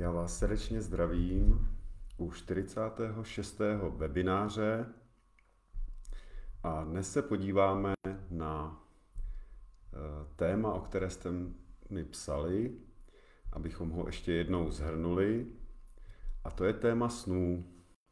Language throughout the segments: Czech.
Já vás srdečně zdravím u 46. webináře a dnes se podíváme na téma, o které jste mi psali, abychom ho ještě jednou shrnuli, a to je téma snů,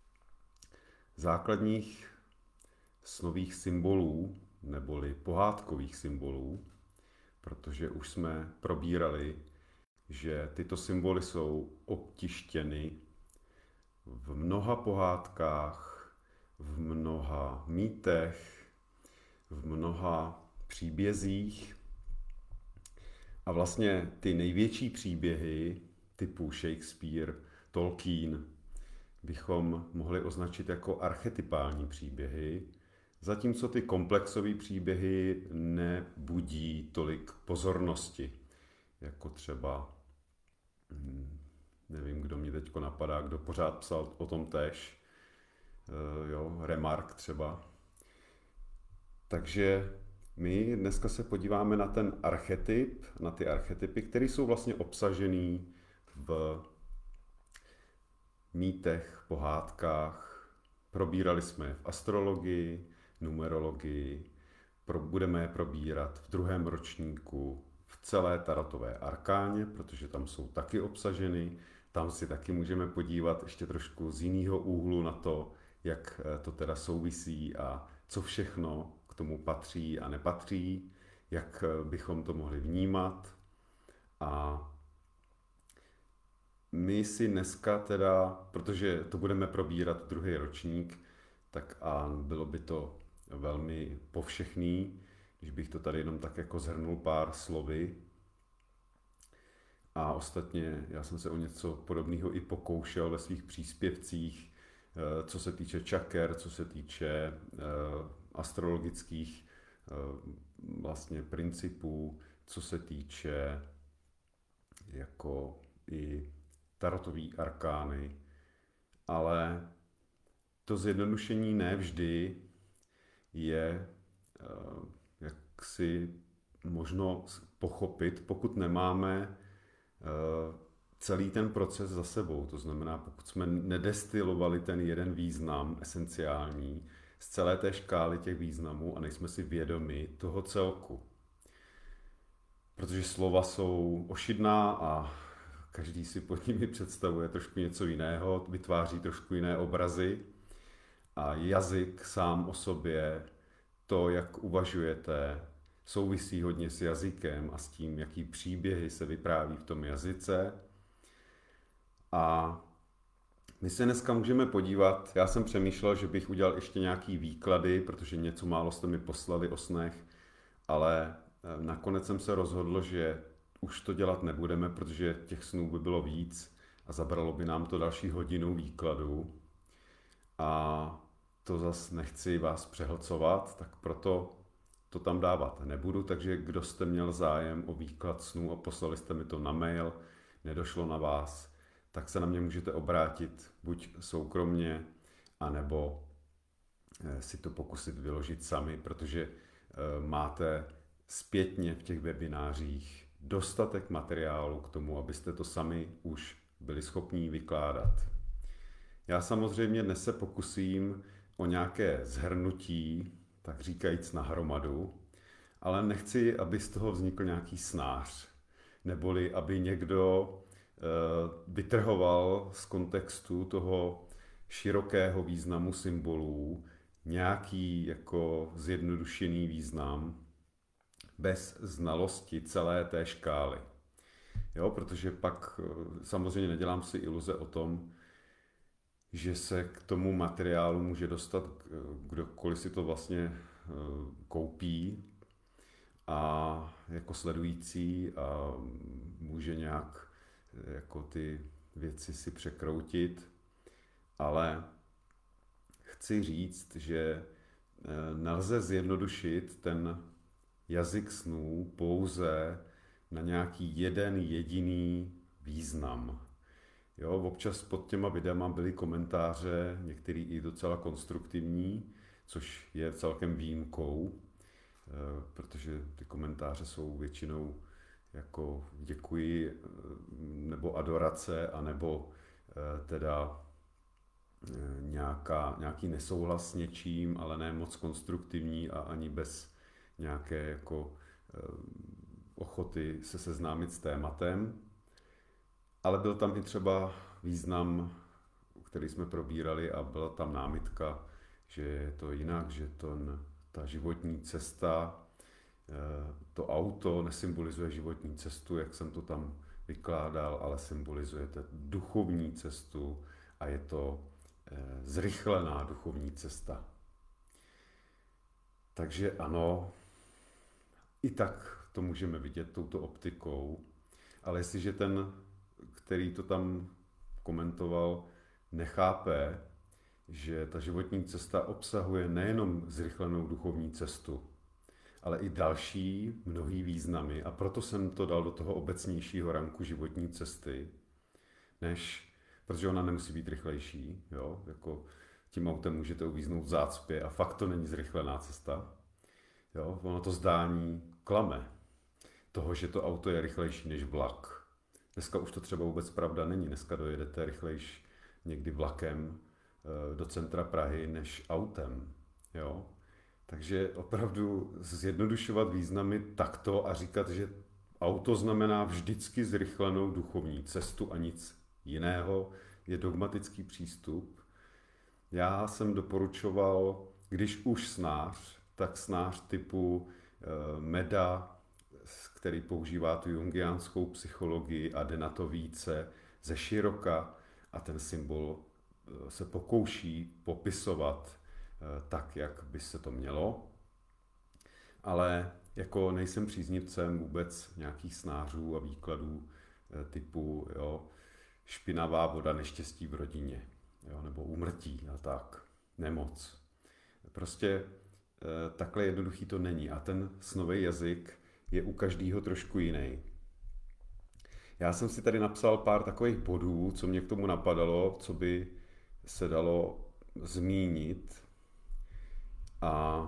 základních snových symbolů neboli pohádkových symbolů, protože už jsme probírali, že tyto symboly jsou obtištěny v mnoha pohádkách, v mnoha mýtech, v mnoha příbězích. A vlastně ty největší příběhy typu Shakespeare, Tolkien bychom mohli označit jako archetypální příběhy, zatímco ty komplexové příběhy nebudí tolik pozornosti, jako třeba nevím, kdo mě teďko napadá, kdo pořád psal o tom též, Remarque třeba. Takže my dneska se podíváme na ten archetyp, na ty archetypy, které jsou vlastně obsažený v mýtech, pohádkách. Probírali jsme je v astrologii, numerologii, budeme je probírat v 2. ročníku, v celé tarotové arkáně, protože tam jsou taky obsaženy. Tam si taky můžeme podívat ještě trošku z jiného úhlu na to, jak to teda souvisí a co všechno k tomu patří a nepatří, jak bychom to mohli vnímat. A my si dneska teda, protože to budeme probírat 2. ročník, tak a bylo by to velmi povšechný, když bych to tady jenom tak jako shrnul pár slovy. A ostatně já jsem se o něco podobného i pokoušel ve svých příspěvcích, co se týče čaker, co se týče astrologických vlastně principů, co se týče jako i tarotový arkány, ale to zjednodušení ne vždy je jaksi možno pochopit, pokud nemáme celý ten proces za sebou. To znamená, pokud jsme nedestilovali ten jeden význam esenciální z celé té škály těch významů a nejsme si vědomi toho celku. Protože slova jsou ošidná a každý si pod nimi představuje trošku něco jiného, vytváří trošku jiné obrazy a jazyk sám o sobě, to, jak uvažujete, souvisí hodně s jazykem a s tím, jaký příběhy se vypráví v tom jazyce. A my se dneska můžeme podívat, já jsem přemýšlel, že bych udělal ještě nějaký výklady, protože něco málo jste mi poslali o snech, ale nakonec jsem se rozhodl, že už to dělat nebudeme, protože těch snů by bylo víc a zabralo by nám to další hodinu výkladu. A to zas nechci vás přehlcovat, tak proto to tam dávat nebudu, takže kdo jste měl zájem o výklad snů a poslali jste mi to na mail, nedošlo na vás, tak se na mě můžete obrátit buď soukromně, anebo si to pokusit vyložit sami, protože máte zpětně v těch webinářích dostatek materiálu k tomu, abyste to sami už byli schopní vykládat. Já samozřejmě dnes se pokusím o nějaké shrnutí, tak říkajíc na hromadu, ale nechci, aby z toho vznikl nějaký snář, neboli aby někdo vytrhoval z kontextu toho širokého významu symbolů nějaký jako zjednodušený význam bez znalosti celé té škály. Jo, protože pak samozřejmě nedělám si iluze o tom, že se k tomu materiálu může dostat kdokoliv si to vlastně koupí a jako sledující a může nějak jako ty věci si překroutit, ale chci říct, že nelze zjednodušit ten jazyk snů pouze na nějaký jeden jediný význam. Jo, občas pod těma videama byly komentáře, některý i docela konstruktivní, což je celkem výjimkou, protože ty komentáře jsou většinou jako děkuji nebo adorace, anebo teda nějaký nesouhlas s něčím, ale ne moc konstruktivní a ani bez nějaké jako ochoty se seznámit s tématem. Ale byl tam i třeba význam, který jsme probírali, a byla tam námitka, že je to jinak, že ta životní cesta, to auto nesymbolizuje životní cestu, jak jsem to tam vykládal, ale symbolizuje duchovní cestu a je to zrychlená duchovní cesta. Takže ano, i tak to můžeme vidět touto optikou, ale jestliže ten, který to tam komentoval, nechápe, že ta životní cesta obsahuje nejenom zrychlenou duchovní cestu, ale i další mnohý významy, a proto jsem to dal do toho obecnějšího ranku životní cesty, protože ona nemusí být rychlejší, jo? Jako tím autem můžete uvíznout v zácpě a fakt to není zrychlená cesta. Jo? Ono to zdání klame toho, že to auto je rychlejší než vlak. Dneska už to třeba vůbec pravda není. Dneska dojedete rychlejš někdy vlakem do centra Prahy než autem. Jo? Takže opravdu zjednodušovat významy takto a říkat, že auto znamená vždycky zrychlenou duchovní cestu a nic jiného, je dogmatický přístup. Já jsem doporučoval, když už snář, tak snář typu Meda, který používá tu jungiánskou psychologii a jde na to více ze široka a ten symbol se pokouší popisovat tak, jak by se to mělo. Ale jako nejsem příznivcem vůbec nějakých snářů a výkladů typu špinavá voda neštěstí v rodině, nebo úmrtí a tak, nemoc. Prostě takhle jednoduchý to není a ten snový jazyk je u každého trošku jiný. Já jsem si tady napsal pár takových bodů, co mě k tomu napadalo, co by se dalo zmínit. A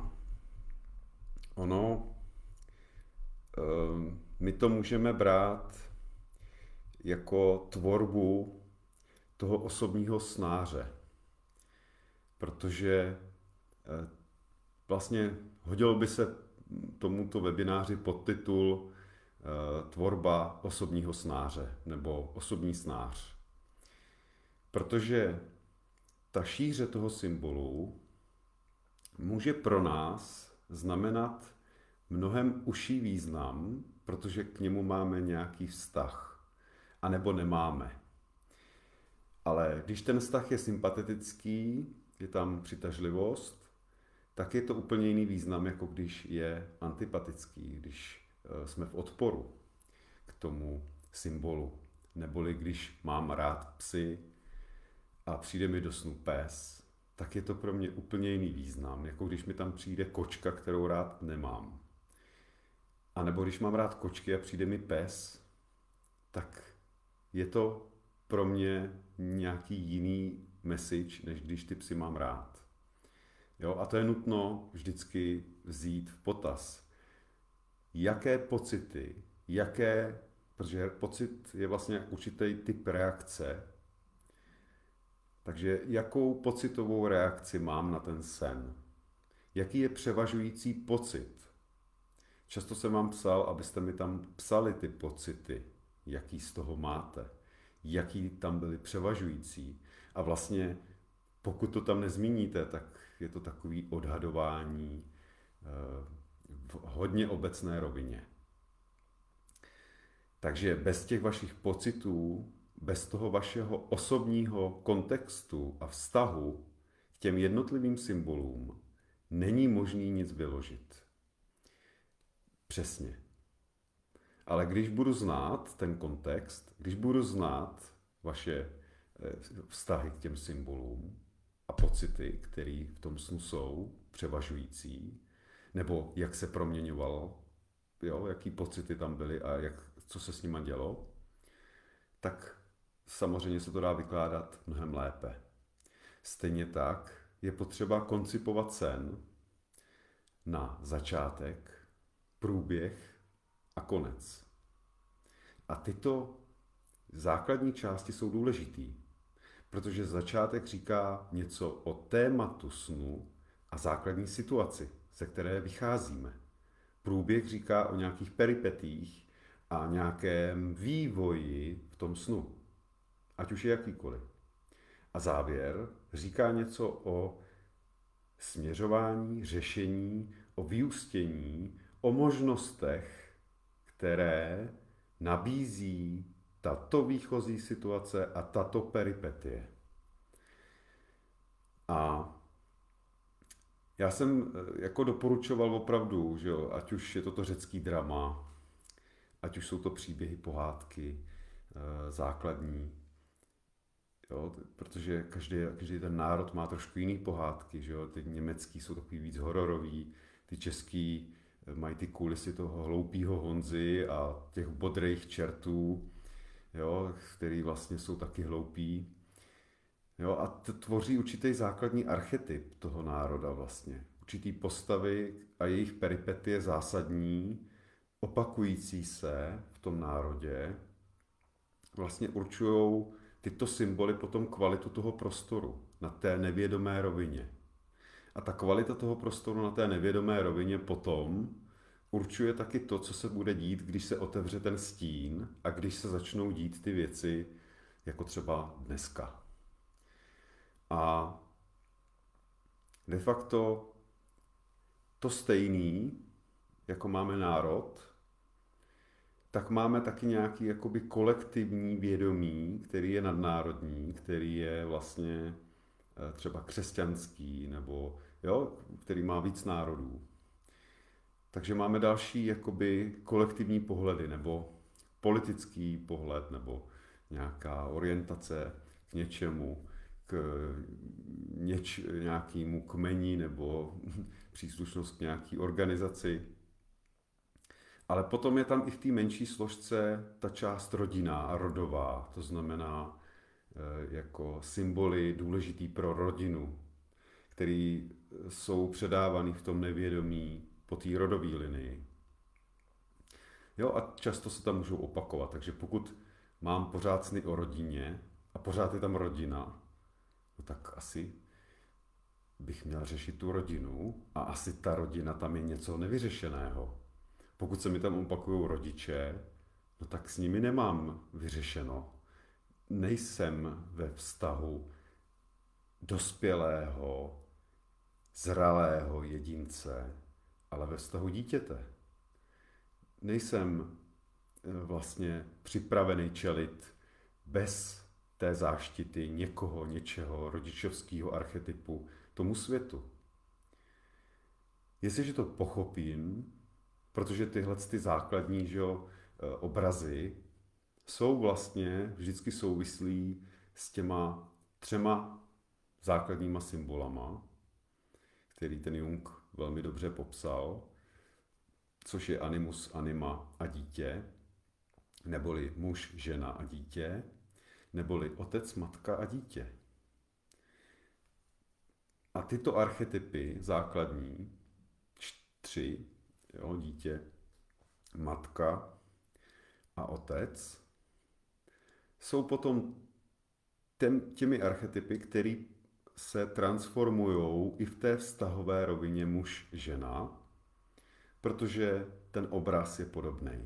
my to můžeme brát jako tvorbu toho osobního snáře, protože vlastně hodilo by se tomuto webináři podtitul Tvorba osobního snáře nebo osobní snář. Protože ta šíře toho symbolu může pro nás znamenat mnohem užší význam, protože k němu máme nějaký vztah, anebo nemáme. Ale když ten vztah je sympatetický, je tam přitažlivost, tak je to úplně jiný význam, jako když je antipatický, když jsme v odporu k tomu symbolu. Neboli když mám rád psy a přijde mi do snu pes, tak je to pro mě úplně jiný význam, jako když mi tam přijde kočka, kterou rád nemám. A nebo když mám rád kočky a přijde mi pes, tak je to pro mě nějaký jiný message, než když ty psy mám rád. Jo, a to je nutno vždycky vzít v potaz. Jaké pocity, protože pocit je vlastně určitý typ reakce, takže jakou pocitovou reakci mám na ten sen? Jaký je převažující pocit? Často jsem vám psal, abyste mi tam psali ty pocity, jaký z toho máte, jaký tam byly převažující. A vlastně pokud to tam nezmíníte, tak je to takový odhadování v hodně obecné rovině. Takže bez těch vašich pocitů, bez toho vašeho osobního kontextu a vztahu k těm jednotlivým symbolům není možný nic vyložit. Přesně. Ale když budu znát ten kontext, když budu znát vaše vztahy k těm symbolům a pocity, které v tom snu jsou převažující, nebo jak se proměňovalo, jaký pocity tam byly a co se s nima dělo, tak samozřejmě se to dá vykládat mnohem lépe. Stejně tak je potřeba koncipovat sen na začátek, průběh a konec. A tyto základní části jsou důležitý, protože začátek říká něco o tématu snu a základní situaci, ze které vycházíme. Průběh říká o nějakých peripetích a nějakém vývoji v tom snu, ať už je jakýkoliv. A závěr říká něco o směřování, řešení, o vyústění, o možnostech, které nabízí tato výchozí situace a tato peripetie. A já jsem jako doporučoval opravdu, že jo, ať už je to řecký drama, ať už jsou to příběhy, pohádky, základní, jo, protože každý ten národ má trošku jiný pohádky, že jo, ty německý jsou takový víc hororový, ty český mají ty kulisy toho hloupýho Honzy a těch bodrých čertů, jo, který vlastně jsou taky hloupí. Jo, a tvoří určitý základní archetyp toho národa vlastně. Určitý postavy a jejich peripetie zásadní, opakující se v tom národě, vlastně určují tyto symboly potom kvalitu toho prostoru na té nevědomé rovině. A ta kvalita toho prostoru na té nevědomé rovině potom určuje taky to, co se bude dít, když se otevře ten stín a když se začnou dít ty věci, jako třeba dneska. A de facto to stejný, jako máme národ, tak máme taky nějaký jakoby kolektivní vědomí, který je nadnárodní, který je vlastně třeba křesťanský, nebo jo, který má víc národů. Takže máme další jakoby kolektivní pohledy, nebo politický pohled, nebo nějaká orientace k něčemu, k nějakému kmeni, nebo příslušnost k nějaké organizaci. Ale potom je tam i v té menší složce ta část rodinná a rodová, to znamená jako symboly důležitý pro rodinu, který jsou předávány v tom nevědomí po té rodové linii. Jo, a často se tam můžou opakovat, takže pokud mám pořád sny o rodině a pořád je tam rodina, no tak asi bych měl řešit tu rodinu a asi ta rodina tam je něco nevyřešeného. Pokud se mi tam opakují rodiče, no tak s nimi nemám vyřešeno. Nejsem ve vztahu dospělého, zralého jedince, ale ve vztahu dítěte. Nejsem vlastně připravený čelit bez té záštity někoho, něčeho, rodičovského archetypu tomu světu. Jestliže to pochopím, protože tyhle ty základní obrazy jsou vlastně vždycky souvislí s těma 3 základníma symbolama, který ten Jung velmi dobře popsal, což je animus, anima a dítě, neboli muž, žena a dítě, neboli otec, matka a dítě. A tyto archetypy základní, 3, jo, dítě, matka a otec, jsou potom těmi archetypy, které se transformují i v té vztahové rovině muž-žena, protože ten obraz je podobný.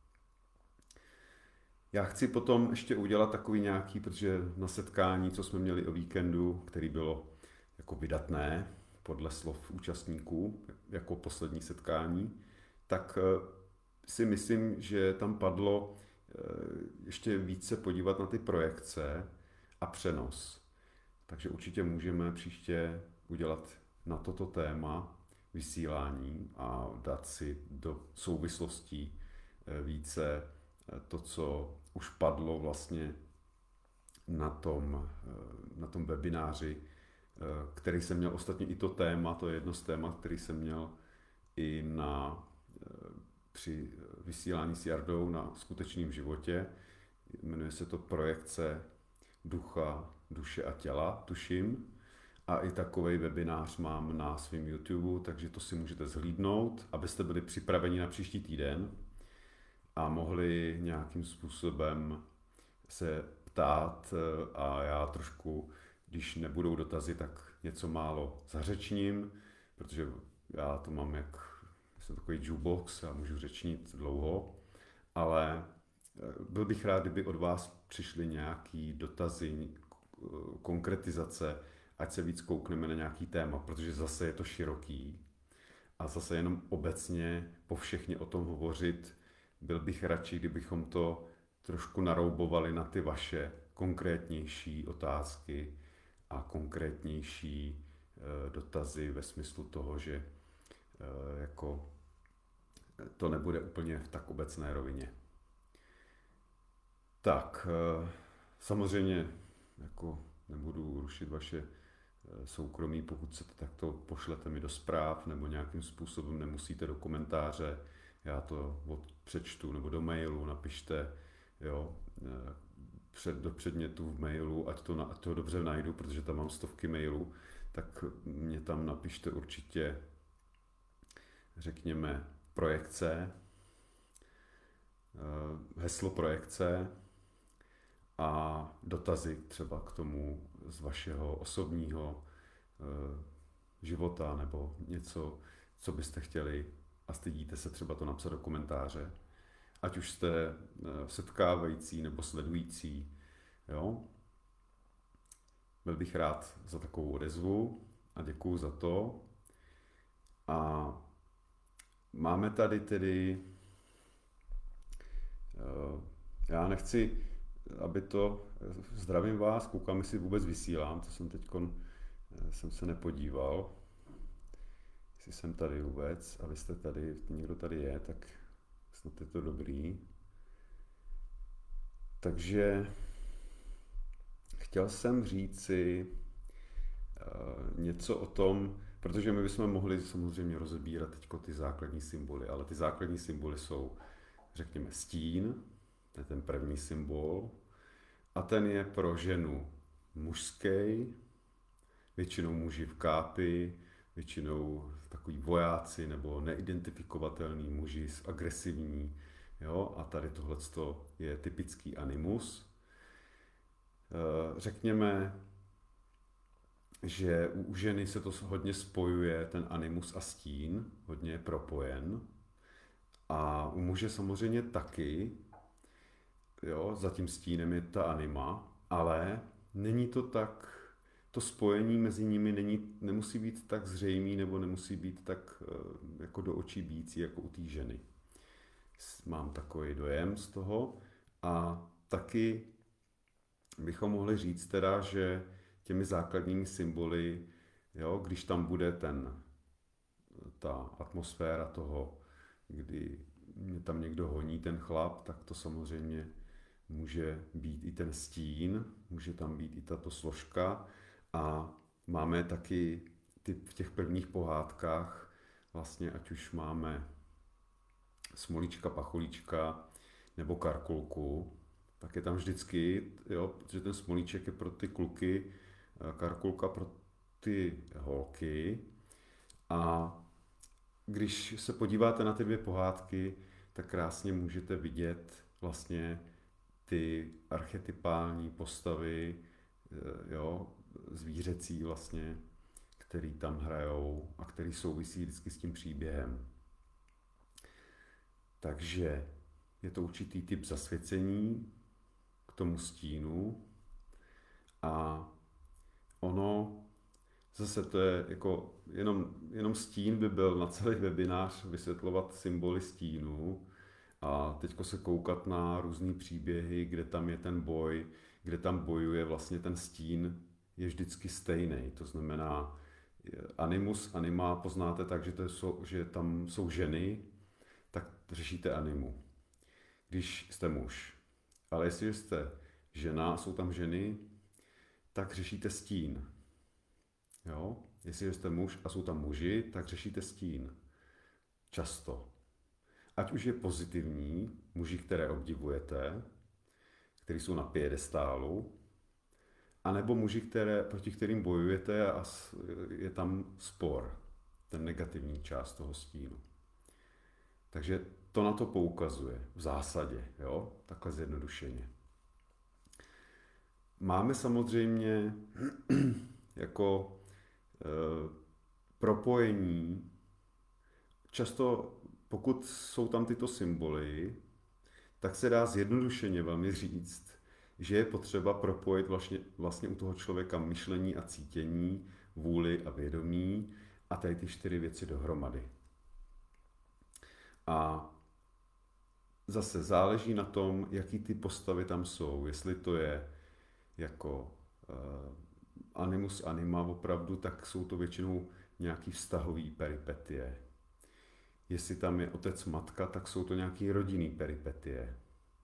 Já chci potom ještě udělat takový nějaký, protože na setkání, co jsme měli o víkendu, který bylo jako vydatné, podle slov účastníků, jako poslední setkání, tak si myslím, že tam padlo ještě více podívat na ty projekce a přenos. Takže určitě můžeme příště udělat na toto téma vysílání a dát si do souvislostí více to, co už padlo vlastně na tom webináři, který jsem měl ostatně i to téma, to je jedno z témat, který jsem měl i při vysílání s Jardou na skutečném životě. Jmenuje se to projekce ducha, duše a těla, tuším. A i takovej webinář mám na svém YouTube, takže to si můžete zhlídnout, abyste byli připraveni na příští týden. a mohli nějakým způsobem se ptát a já trošku, když nebudou dotazy, tak něco málo zařečním, protože já to mám jsem takový jukebox a můžu řečnit dlouho, ale byl bych rád, kdyby od vás přišly nějaký dotazy, konkretizace, ať se víc koukneme na nějaký téma, protože zase je to široký a zase jenom obecně povšechně o tom hovořit, byl bych radši, kdybychom to trošku naroubovali na ty vaše konkrétnější otázky a konkrétnější dotazy ve smyslu toho, že jako to nebude úplně v tak obecné rovině. Tak, samozřejmě jako nebudu rušit vaše soukromí, pokud se to takto pošlete mi do zpráv nebo nějakým způsobem nemusíte do komentáře, já to přečtu nebo do mailu, napište, jo, do předmětu v mailu, ať to dobře najdu, protože tam mám stovky mailů, tak mě tam napište určitě, řekněme, projekce, heslo projekce a dotazy třeba k tomu z vašeho osobního života nebo něco, co byste chtěli a stydíte se třeba to napsat do komentáře. Ať už jste setkávající nebo sledující. Jo? Byl bych rád za takovou odezvu a děkuju za to. A máme tady tedy, já nechci, aby to, zdravím vás, koukám, jestli vůbec vysílám, to jsem se nepodíval, jestli jsem tady vůbec, a vy jste tady, někdo tady je, tak snad je to dobrý. Takže chtěl jsem říci něco o tom, protože my bychom mohli samozřejmě rozebírat teď ty základní symboly, ale ty základní symboly jsou, řekněme, stín, to je ten první symbol, a ten je pro ženu mužský, většinou muži v kápi, většinou takový vojáci nebo neidentifikovatelný muži, agresivní, jo? A tady tohleto je typický animus. Řekněme, že u ženy se to hodně spojuje, ten animus a stín, hodně je propojen. A u muže samozřejmě taky, jo? Za tím stínem je ta anima, ale není to tak, to spojení mezi nimi nemusí být tak zřejmý nebo nemusí být tak jako do očí bící jako u té ženy. Mám takový dojem z toho a taky bychom mohli říct teda, že těmi základními symboly, jo, když tam bude ta atmosféra toho, kdy mě tam někdo honí, ten chlap, tak to samozřejmě může být i ten stín, může tam být i tato složka. A máme taky v těch prvních pohádkách, vlastně ať už máme smolíčka, pacholíčka nebo karkulku, tak je tam vždycky, jo, protože ten smolíček je pro ty kluky, karkulka pro ty holky. A když se podíváte na ty dvě pohádky, tak krásně můžete vidět vlastně ty archetypální postavy, jo, zvířecí vlastně, který tam hrajou a který souvisí vždycky s tím příběhem. Takže je to určitý typ zasvěcení k tomu stínu a ono, zase to je jako, jenom stín by byl na celý webinář vysvětlovat symboly stínu a teďko se koukat na různý příběhy, kde tam je ten boj, kde tam bojuje vlastně ten stín, je vždycky stejný. To znamená, animus, anima poznáte tak, že tam jsou ženy, tak řešíte animu, když jste muž. Ale jestli jste žena a jsou tam ženy, tak řešíte stín. Jo? Jestli jste muž a jsou tam muži, tak řešíte stín. Často. Ať už je pozitivní, muži, které obdivujete, kteří jsou na piedestálu, anebo muži, proti kterým bojujete a je tam spor, ten negativní část toho stínu. Takže to na to poukazuje v zásadě, jo? Takhle zjednodušeně. Máme samozřejmě jako propojení, často pokud jsou tam tyto symboly, tak se dá zjednodušeně velmi říct, že je potřeba propojit vlastně u toho člověka myšlení a cítění, vůli a vědomí a tady ty 4 věci dohromady. A zase záleží na tom, jaký ty postavy tam jsou. Jestli to je jako animus anima opravdu, tak jsou to většinou nějaký vztahový peripetie. Jestli tam je otec, matka, tak jsou to nějaký rodinný peripetie.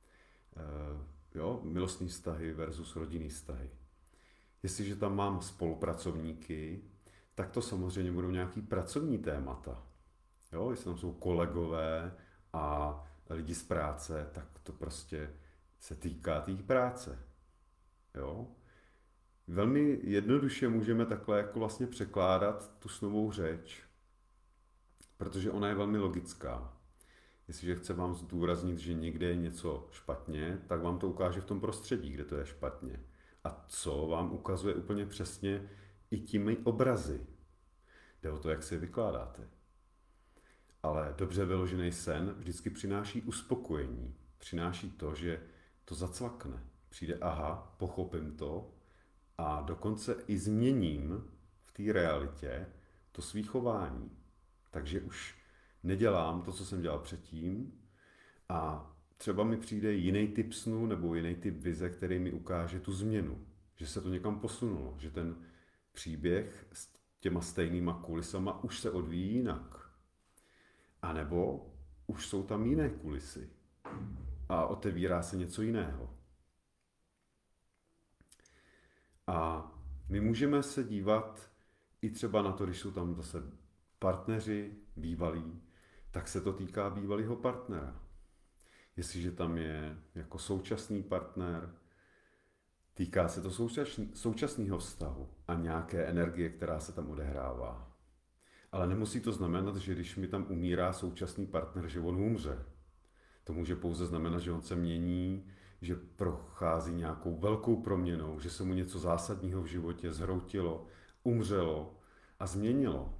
Jo, milostní vztahy versus rodinný vztahy. Jestliže tam mám spolupracovníky, tak to samozřejmě budou nějaký pracovní témata. Jo, jestli tam jsou kolegové a lidi z práce, tak to prostě se týká té práce. Jo? Velmi jednoduše můžeme takhle jako vlastně překládat tu snovou řeč, protože ona je velmi logická. Jestliže chce vám zdůraznit, že někde je něco špatně, tak vám to ukáže v tom prostředí, kde to je špatně. A co vám ukazuje úplně přesně i těmi obrazy. Jde o to, jak si je vykládáte. Ale dobře vyložený sen vždycky přináší uspokojení. Přináší to, že to zacvakne. Přijde, aha, pochopím to a dokonce i změním v té realitě to svý chování. Takže už nedělám to, co jsem dělal předtím a třeba mi přijde jiný typ snu nebo jiný typ vize, který mi ukáže tu změnu. Že se to někam posunulo, že ten příběh s těma stejnýma kulisama už se odvíjí jinak. A nebo už jsou tam jiné kulisy a otevírá se něco jiného. A my můžeme se dívat i třeba na to, když jsou tam zase partneři, bývalí, tak se to týká bývalého partnera. Jestliže tam je jako současný partner, týká se to současného vztahu a nějaké energie, která se tam odehrává. Ale nemusí to znamenat, že když mi tam umírá současný partner, že on umře. To může pouze znamenat, že on se mění, že prochází nějakou velkou proměnou, že se mu něco zásadního v životě zhroutilo, umřelo a změnilo.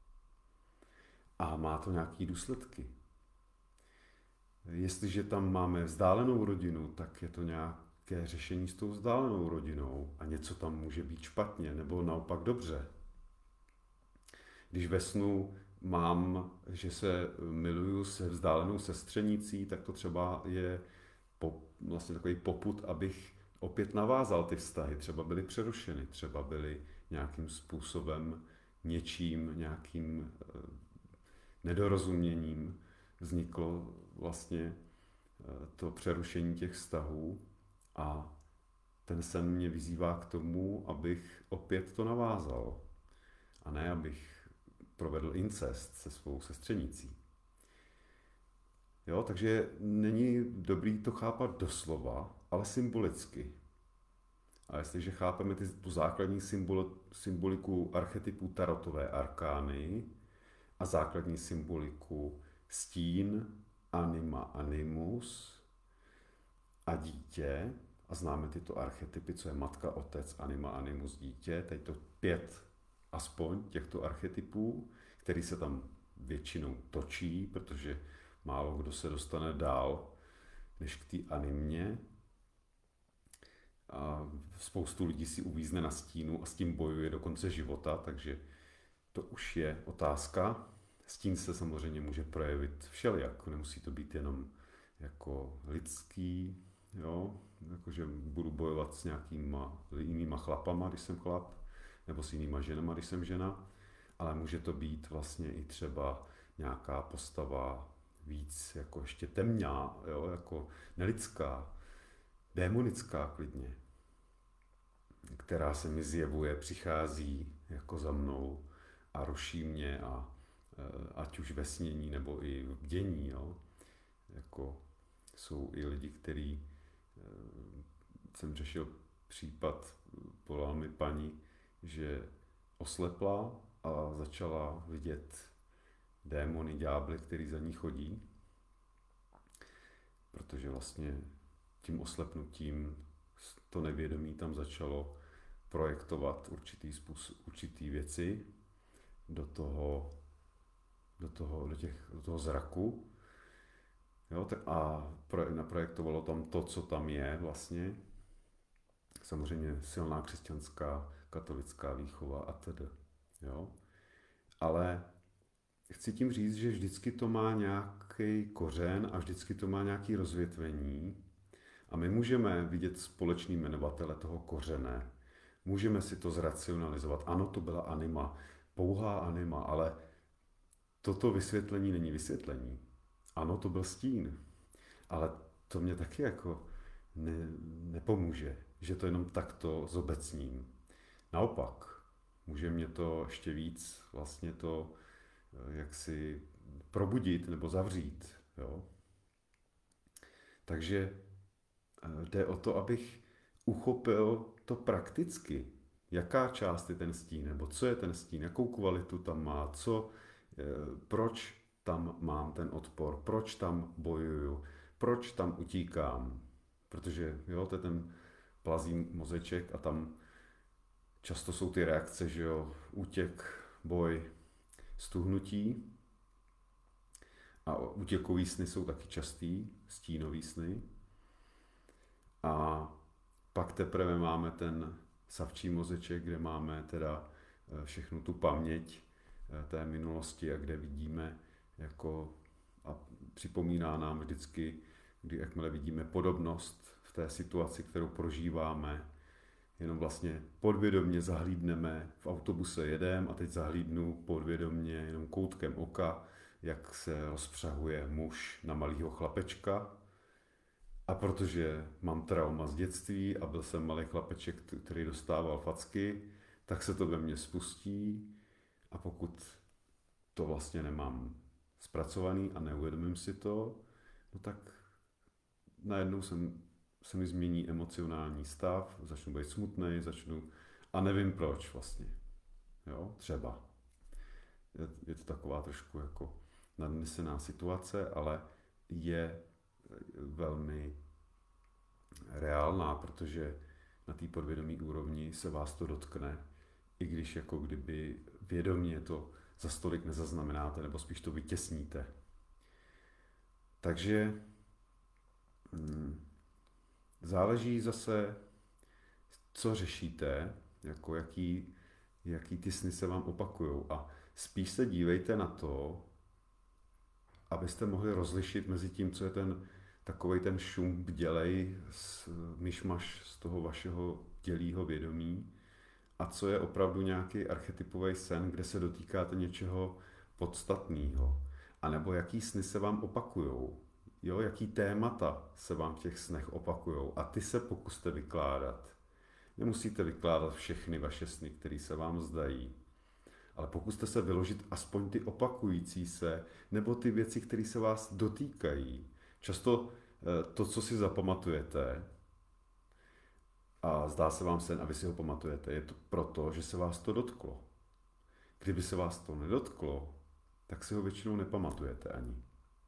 A má to nějaké důsledky. Jestliže tam máme vzdálenou rodinu, tak je to nějaké řešení s tou vzdálenou rodinou a něco tam může být špatně nebo naopak dobře. Když ve snu mám, že se miluju se vzdálenou sestřenicí, tak to třeba je vlastně takový popud, abych opět navázal ty vztahy. Třeba byly přerušeny, třeba byly nějakým způsobem něčím, nějakým nedorozuměním vzniklo vlastně to přerušení těch vztahů a ten sen mě vyzývá k tomu, abych opět to navázal a ne abych provedl incest se svou sestřenicí. Jo, takže není dobrý to chápat doslova, ale symbolicky. A jestliže chápeme tu základní symboliku archetypů tarotové arkány a základní symboliku stín, anima, animus a dítě, a známe tyto archetypy, co je matka, otec, anima, animus, dítě, teď to 5 aspoň těchto archetypů, který se tam většinou točí, protože málo kdo se dostane dál než k té animě. A spoustu lidí si uvízne na stínu a s tím bojuje do konce života, takže to už je otázka. Stín se samozřejmě může projevit všelijak, nemusí to být jenom jako lidský, jo? Jakože budu bojovat s nějakýma jinýma chlapama, když jsem chlap, nebo s jinýma ženama, když jsem žena, ale může to být vlastně i třeba nějaká postava víc jako ještě temná, jo? Jako nelidská, démonická klidně, která se mi zjevuje, přichází jako za mnou a ruší mě a ať už ve snění nebo i v bdění, jo? Jako jsou i lidi, který jsem řešil případ, volala mi paní, že oslepla a začala vidět démony, ďábly, který za ní chodí protože vlastně tím oslepnutím to nevědomí tam začalo projektovat určitý věci do toho zraku. Jo, a naprojektovalo tam to, co tam je vlastně. Samozřejmě silná křesťanská, katolická výchova a tedy. Jo. Ale chci tím říct, že vždycky to má nějaký kořen a vždycky to má nějaké rozvětvení. A my můžeme vidět společný jmenovatele toho kořene. Můžeme si to zracionalizovat. Ano, to byla anima, pouhá anima, ale toto vysvětlení není vysvětlení. Ano, to byl stín, ale to mě taky jako nepomůže, že to jenom takto zobecním. Naopak, může mě to ještě víc vlastně to jaksi probudit nebo zavřít. Jo? Takže jde o to, abych uchopil to prakticky. Jaká část je ten stín, nebo co je ten stín, jakou kvalitu tam má, proč tam mám ten odpor, proč tam bojuju, proč tam utíkám. Protože jo, to je ten plazí mozeček a tam často jsou ty reakce, že jo, útěk, boj, stuhnutí. A útěkový sny jsou taky častý, stínový sny. A pak teprve máme ten savčí mozeček, kde máme teda všechnu tu paměť té minulosti a kde vidíme jako a připomíná nám vždycky, jakmile vidíme podobnost v té situaci, kterou prožíváme, jenom vlastně podvědomě zahlídneme, v autobuse jedem a teď zahlídnu podvědomě jenom koutkem oka, jak se rozpřahuje muž na malýho chlapečka. A protože mám trauma z dětství a byl jsem malý chlapeček, který dostával facky, tak se to ve mně spustí a pokud to vlastně nemám zpracovaný a neuvědomím si to, no tak najednou se mi změní emocionální stav, začnu být smutnej, a nevím proč vlastně. Jo, třeba. Je to taková trošku jako nadnesená situace, ale je velmi reálná, protože na té podvědomí úrovni se vás to dotkne, i když jako kdyby vědomě to za stolik nezaznamenáte, nebo spíš to vytěsníte. Takže záleží zase, co řešíte, jako jaký ty sny se vám opakujou. A spíš se dívejte na to, abyste mohli rozlišit mezi tím, co je takovej ten šum bdělej, myšmaš z toho vašeho tělího vědomí a co je opravdu nějaký archetypový sen, kde se dotýkáte něčeho podstatného. A nebo jaký sny se vám opakujou. Jo, jaký témata se vám v těch snech opakujou. A ty se pokuste vykládat. Nemusíte vykládat všechny vaše sny, které se vám zdají. Ale pokuste se vyložit aspoň ty opakující se, nebo ty věci, které se vás dotýkají. Často to, co si zapamatujete, a zdá se vám sen a vy si ho pamatujete, je to proto, že se vás to dotklo. Kdyby se vás to nedotklo, tak si ho většinou nepamatujete ani.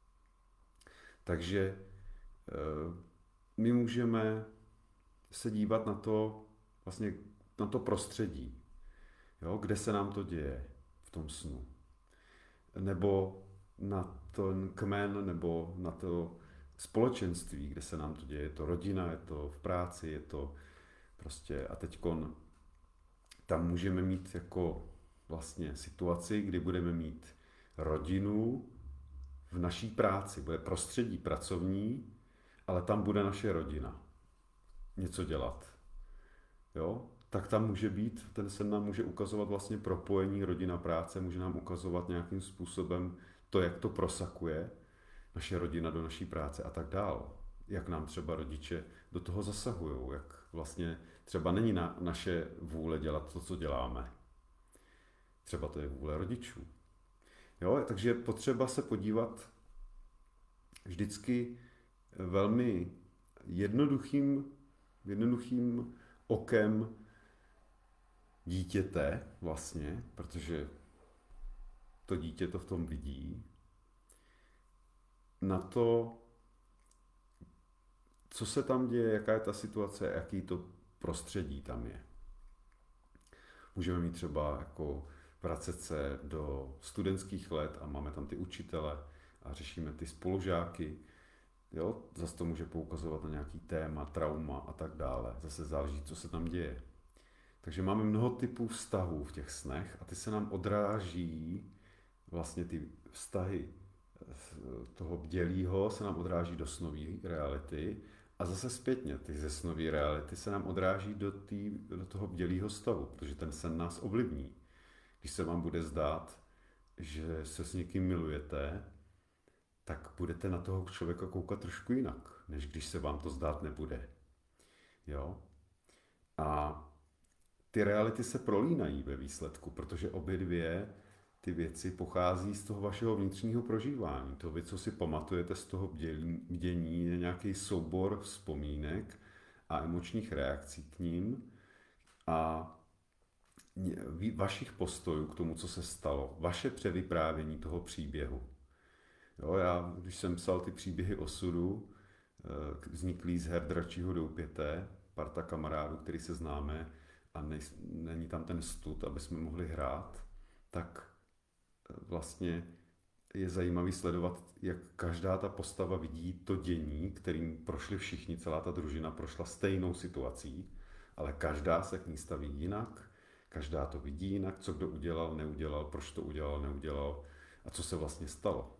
Takže my můžeme se dívat na to prostředí, jo, kde se nám to děje v tom snu. Nebo na ten kmen, nebo na to společenství, kde se nám to děje. Je to rodina, je to v práci, je to prostě a teďkon tam můžeme mít jako vlastně situaci, kdy budeme mít rodinu v naší práci. Bude prostředí pracovní, ale tam bude naše rodina něco dělat. Jo? Tak tam může být, ten sen nám může ukazovat vlastně propojení rodina práce, může nám ukazovat nějakým způsobem to, jak to prosakuje naše rodina do naší práce a tak dál. Jak nám třeba rodiče do toho zasahují, jak vlastně třeba není naše vůle dělat to, co děláme. Třeba to je vůle rodičů. Jo, takže je potřeba se podívat vždycky velmi jednoduchým okem dítěte vlastně, protože to dítě to v tom vidí, na to, co se tam děje, jaká je ta situace, jaký to prostředí tam je. Můžeme mít třeba jako vracet se do studentských let a máme tam ty učitele a řešíme ty spolužáky. Jo, zase to může poukazovat na nějaký téma, trauma a tak dále. Zase záleží, co se tam děje. Takže máme mnoho typů vztahů v těch snech a ty se nám odráží, vlastně ty vztahy toho bdělýho se nám odráží do snové reality a zase zpětně, ty ze snové reality se nám odráží do toho bdělýho stavu, protože ten sen nás ovlivní. Když se vám bude zdát, že se s někým milujete, tak budete na toho člověka koukat trošku jinak, než když se vám to zdát nebude. Jo? A ty reality se prolínají ve výsledku, protože obě dvě ty věci pochází z toho vašeho vnitřního prožívání. To vy, co si pamatujete z toho bdění, je nějaký soubor vzpomínek a emočních reakcí k ním a vašich postojů k tomu, co se stalo. Vaše převyprávění toho příběhu. Jo, já, když jsem psal ty příběhy osudu, vzniklý z her Dračího doupěte, parta kamarádů, který se známe, a není tam ten stud, aby jsme mohli hrát, tak vlastně je zajímavý sledovat, jak každá ta postava vidí to dění, kterým prošli všichni, celá ta družina prošla stejnou situací, ale každá se k ní staví jinak, každá to vidí jinak, co kdo udělal, neudělal, proč to udělal, neudělal a co se vlastně stalo.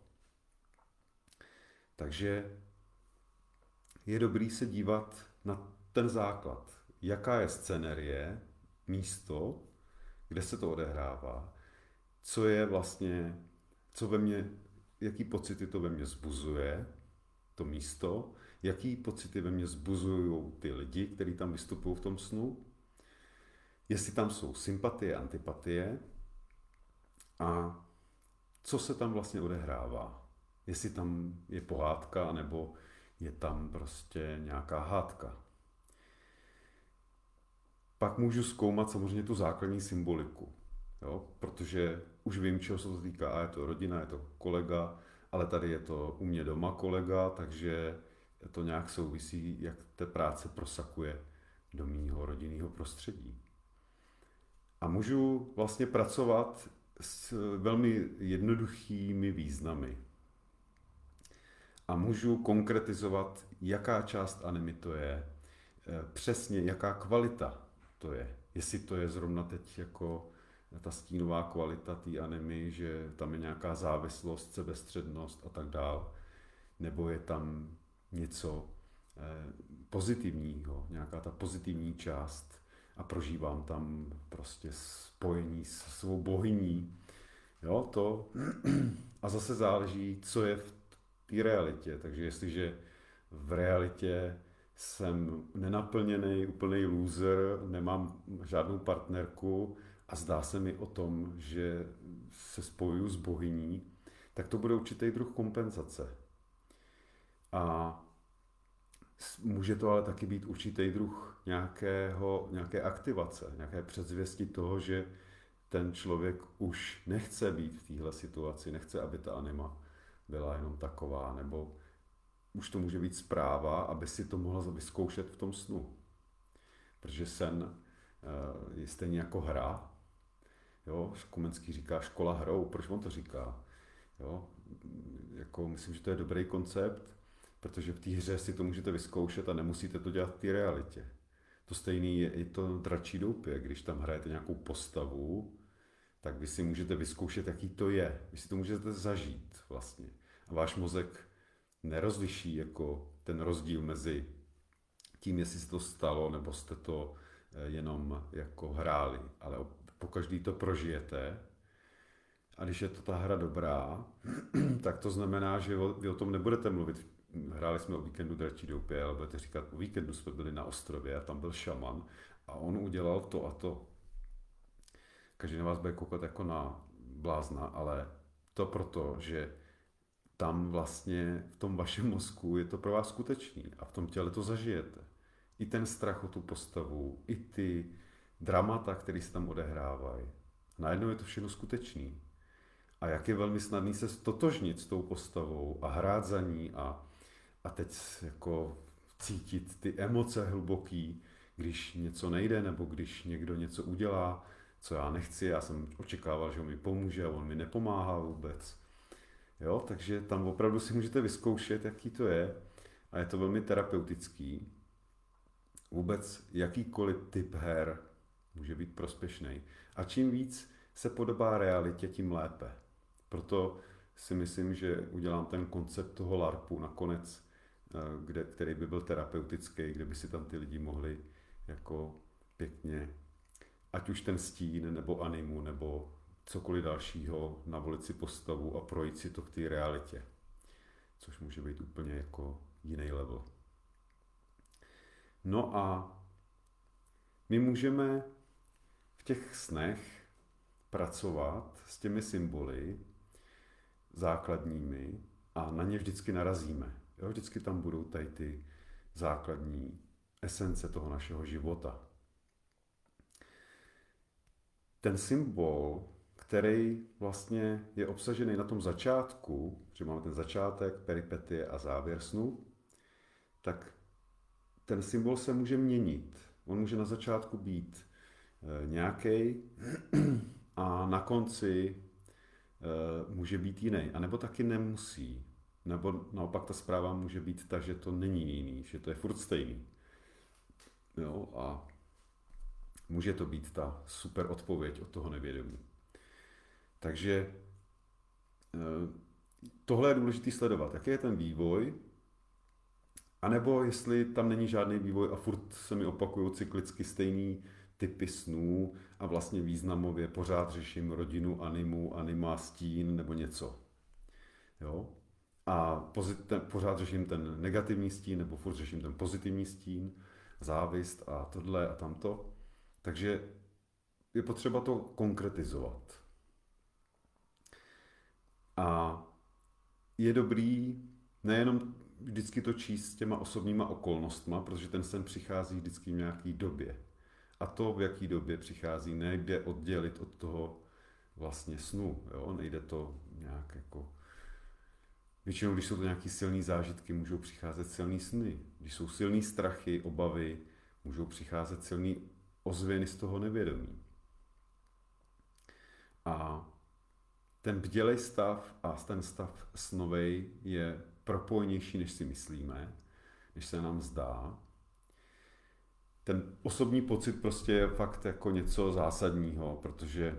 Takže je dobrý se dívat na ten základ. Jaká je scenérie, místo, kde se to odehrává, co je vlastně, co ve mně, jaký pocity to ve mně vzbuzuje, to místo, jaký pocity ve mně vzbuzují ty lidi, kteří tam vystupují v tom snu, jestli tam jsou sympatie, antipatie a co se tam vlastně odehrává. Jestli tam je pohádka, nebo je tam prostě nějaká hádka. Pak můžu zkoumat samozřejmě tu základní symboliku, jo? Protože už vím, čeho se to týká. A je to rodina, je to kolega, ale tady je to u mě doma kolega, takže to nějak souvisí, jak té práce prosakuje do mýho rodinného prostředí. A můžu vlastně pracovat s velmi jednoduchými významy. A můžu konkretizovat, jaká část animy to je, přesně jaká kvalita to je. Jestli to je zrovna teď jako ta stínová kvalita té animy, že tam je nějaká závislost, sebestřednost a tak dál, nebo je tam něco pozitivního, nějaká ta pozitivní část a prožívám tam prostě spojení s svou bohyní. Jo, to. A zase záleží, co je v té realitě. Takže jestliže v realitě jsem nenaplněný, úplný loser, nemám žádnou partnerku a zdá se mi o tom, že se spojuju s bohyní, tak to bude určitý druh kompenzace. A může to ale taky být určitý druh nějaké aktivace, nějaké předzvěsti toho, že ten člověk už nechce být v téhle situaci, nechce, aby ta anima byla jenom taková, nebo už to může být zpráva, aby si to mohla vyzkoušet v tom snu. Protože sen je stejně jako hra. Jo? Komenský říká škola hrou. Proč on to říká? Jo? Jako, myslím, že to je dobrý koncept, protože v té hře si to můžete vyzkoušet a nemusíte to dělat v té realitě. To stejné je i to Dračí doupě. Když tam hrajete nějakou postavu, tak vy si můžete vyzkoušet, jaký to je. Vy si to můžete zažít vlastně. A váš mozek nerozliší jako ten rozdíl mezi tím, jestli se to stalo, nebo jste to jenom jako hráli. Ale pokaždý to prožijete. A když je to ta hra dobrá, tak to znamená, že vy o tom nebudete mluvit. Hráli jsme o víkendu Dračí doupě, ale budete říkat, o víkendu jsme byli na ostrově a tam byl šaman a on udělal to a to. Každý na vás bude koukat jako na blázna, ale to proto, že tam vlastně v tom vašem mozku je to pro vás skutečný a v tom těle to zažijete. I ten strach o tu postavu, i ty dramata, které se tam odehrávají. Najednou je to všechno skutečný. A jak je velmi snadný se stotožnit s tou postavou a hrát za ní a teď jako cítit ty emoce hluboký, když něco nejde, nebo když někdo něco udělá, co já nechci, já jsem očekával, že on mi pomůže a on mi nepomáhá vůbec. Jo, takže tam opravdu si můžete vyzkoušet, jaký to je a je to velmi terapeutický. Vůbec jakýkoliv typ her může být prospěšný. A čím víc se podobá realitě, tím lépe. Proto si myslím, že udělám ten koncept toho LARPu nakonec, který by byl terapeutický, kde by si tam ty lidi mohli jako pěkně, ať už ten stín, nebo animu, nebo cokoliv dalšího, navolit si postavu a projít si to v té realitě. Což může být úplně jako jiný level. No a my můžeme v těch snech pracovat s těmi symboly základními a na ně vždycky narazíme. Jo? Vždycky tam budou tady ty základní esence toho našeho života. Ten symbol, který vlastně je obsažený na tom začátku, že máme ten začátek, peripetie a závěr snu, tak ten symbol se může měnit. On může na začátku být nějaký a na konci může být jiný. A nebo taky nemusí. Nebo naopak ta zpráva může být tak, že to není jiný, že to je furt stejný. Jo, a může to být ta super odpověď od toho nevědomí. Takže tohle je důležité sledovat. Jaký je ten vývoj, anebo jestli tam není žádný vývoj a furt se mi opakují cyklicky stejný typy snů a vlastně významově pořád řeším rodinu, animu, anima, stín nebo něco. Jo? A pořád řeším ten negativní stín nebo furt řeším ten pozitivní stín, závist a tohle a tamto. Takže je potřeba to konkretizovat. A je dobrý nejenom vždycky to číst s těma osobníma okolnostma, protože ten sen přichází vždycky v nějaký době. A to, v jaký době přichází, nejde oddělit od toho vlastně snu. Jo? Nejde to nějak jako... Většinou, když jsou to nějaké silné zážitky, můžou přicházet silné sny. Když jsou silné strachy, obavy, můžou přicházet silné ozvěny z toho nevědomí. A ten bdělej stav a ten stav snovej je propojenější, než si myslíme, než se nám zdá. Ten osobní pocit prostě je fakt jako něco zásadního, protože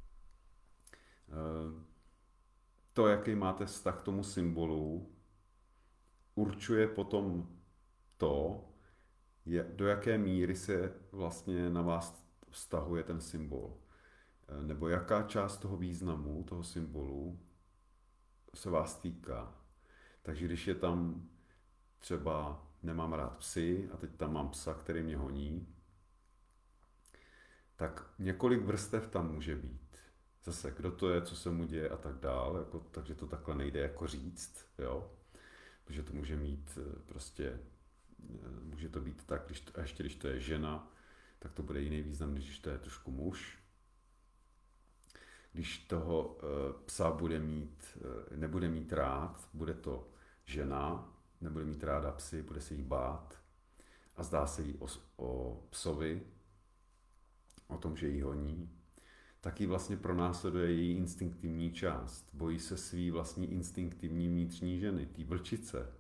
to, jaký máte vztah k tomu symbolu, určuje potom to, do jaké míry se vlastně na vás vztahuje ten symbol. Nebo jaká část toho významu, toho symbolu se vás týká. Takže když je tam třeba nemám rád psy a teď tam mám psa, který mě honí, tak několik vrstev tam může být. Zase, kdo to je, co se mu děje a tak dál, jako, takže to takhle nejde jako říct, jo? Protože to může mít prostě, může to být tak, a ještě když to je žena, tak to bude jiný význam, než když to je trošku muž. Když toho psa nebude mít rád, bude to žena, nebude mít ráda psy, bude se jí bát a zdá se jí o psovi, o tom, že jí honí, tak ji vlastně pronásleduje její instinktivní část. Bojí se svý vlastní instinktivní vnitřní ženy, té vlčice.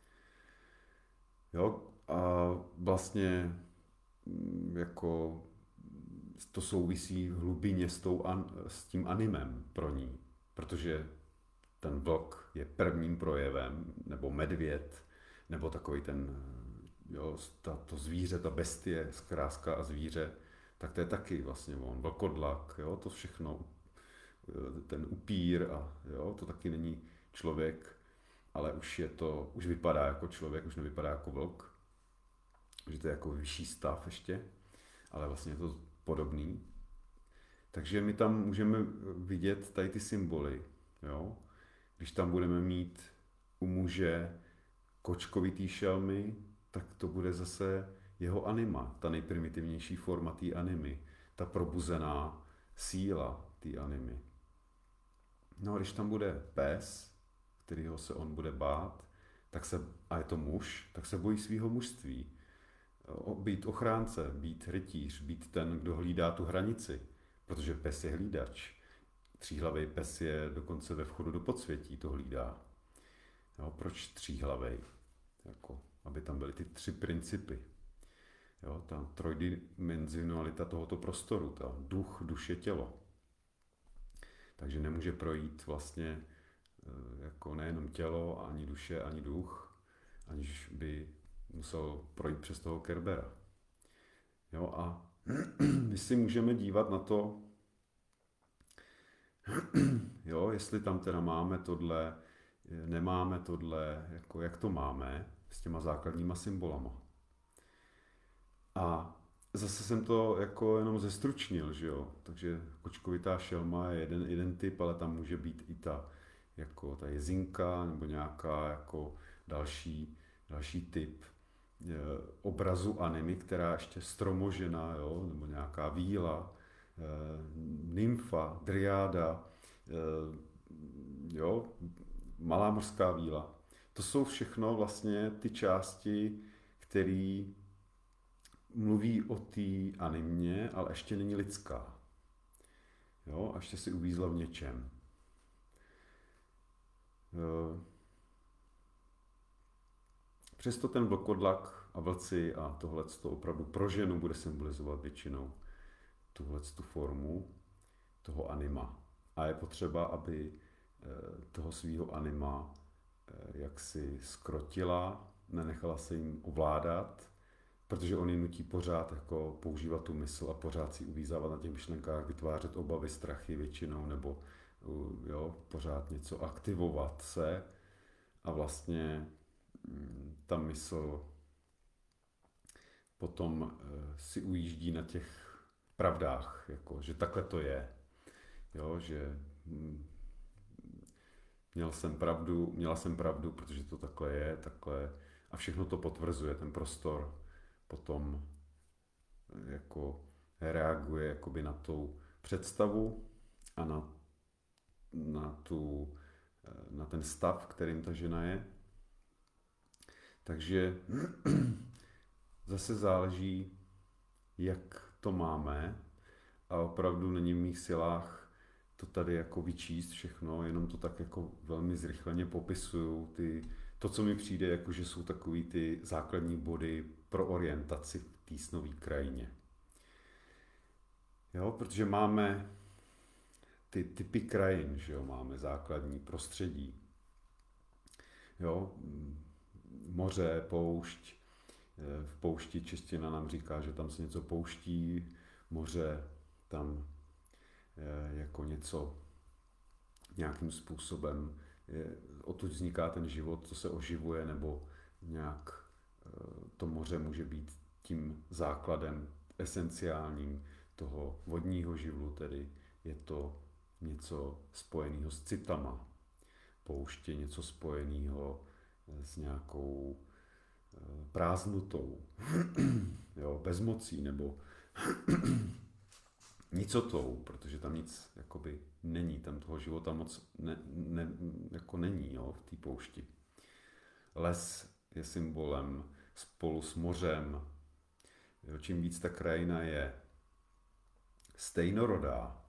Jo? A vlastně jako to souvisí v hlubině s tím animem pro ní, protože ten vlk je prvním projevem, nebo medvěd, nebo takový ten, jo, to zvíře, ta bestie, zkráska a zvíře, tak to je taky vlastně on, vlkodlak, jo, to všechno, ten upír a jo, to taky není člověk, ale už vypadá jako člověk, už nevypadá jako vlk, že to je jako vyšší stav ještě, ale vlastně je to podobný. Takže my tam můžeme vidět tady ty symboly, jo. Když tam budeme mít u muže kočkovitý šelmy, tak to bude zase jeho anima, ta nejprimitivnější forma té animy, ta probuzená síla té animy. No a když tam bude pes, kterýho se on bude bát, a je to muž, tak se bojí svého mužství. Být ochránce, být rytíř, být ten, kdo hlídá tu hranici, protože pes je hlídač. Tříhlavý pes je dokonce ve vchodu do podsvětí, to hlídá. Jo, proč tříhlavý? Jako, aby tam byly ty 3 principy. Jo, ta trojdimenzionalita tohoto prostoru, ta duch, duše, tělo. Takže nemůže projít vlastně jako nejenom tělo, ani duše, ani duch, aniž by musel projít přes toho Kerbera. Jo, a my si můžeme dívat na to, jo, jestli tam teda máme tohle, nemáme tohle, jako jak to máme s těma základníma symbolama. A zase jsem to jako jenom zestručnil, že jo, takže kočkovitá šelma je jeden typ, ale tam může být i ta jezinka nebo nějaká jako další typ obrazu animy, která ještě stromožena, jo, nebo nějaká víla, nymfa, dryáda, jo, malá mořská víla. To jsou všechno vlastně ty části, které mluví o té animě, ale ještě není lidská. Jo, a ještě si uvízla v něčem. Přesto ten vlkodlak a vlci a tohleto opravdu pro ženu bude symbolizovat většinou tuhletu formu toho anima. A je potřeba, aby toho svýho anima jaksi skrotila, nenechala se jim ovládat, protože on ji nutí pořád jako používat tu mysl a pořád si uvízávat na těch myšlenkách, vytvářet obavy, strachy většinou, nebo jo, pořád něco aktivovat se a vlastně ta mysl potom si ujíždí na těch pravdách, jako, že takhle to je, jo, že měla jsem pravdu, protože to takhle je, takhle a všechno to potvrzuje, ten prostor potom jako reaguje jakoby na tu představu a na ten stav, kterým ta žena je. Takže zase záleží, jak to máme a opravdu není v mých silách to tady jako vyčíst všechno, jenom to tak jako velmi zrychleně popisuju, to, co mi přijde, jako že jsou takový ty základní body pro orientaci v té snové krajině. Jo, protože máme ty typy krajin, že jo, máme základní prostředí. Jo, moře, poušť. V poušti čeština nám říká, že tam se něco pouští, moře tam jako něco nějakým způsobem odtud vzniká ten život, co se oživuje, nebo nějak to moře může být tím základem esenciálním toho vodního živlu, tedy je to něco spojeného s citama. Pouště něco spojeného s nějakou prázdnotou, jo, bezmocí nebo nicotou, protože tam nic jakoby není, tam toho života moc jako není, jo, v té poušti. Les je symbolem spolu s mořem. Jo, čím víc ta krajina je stejnorodá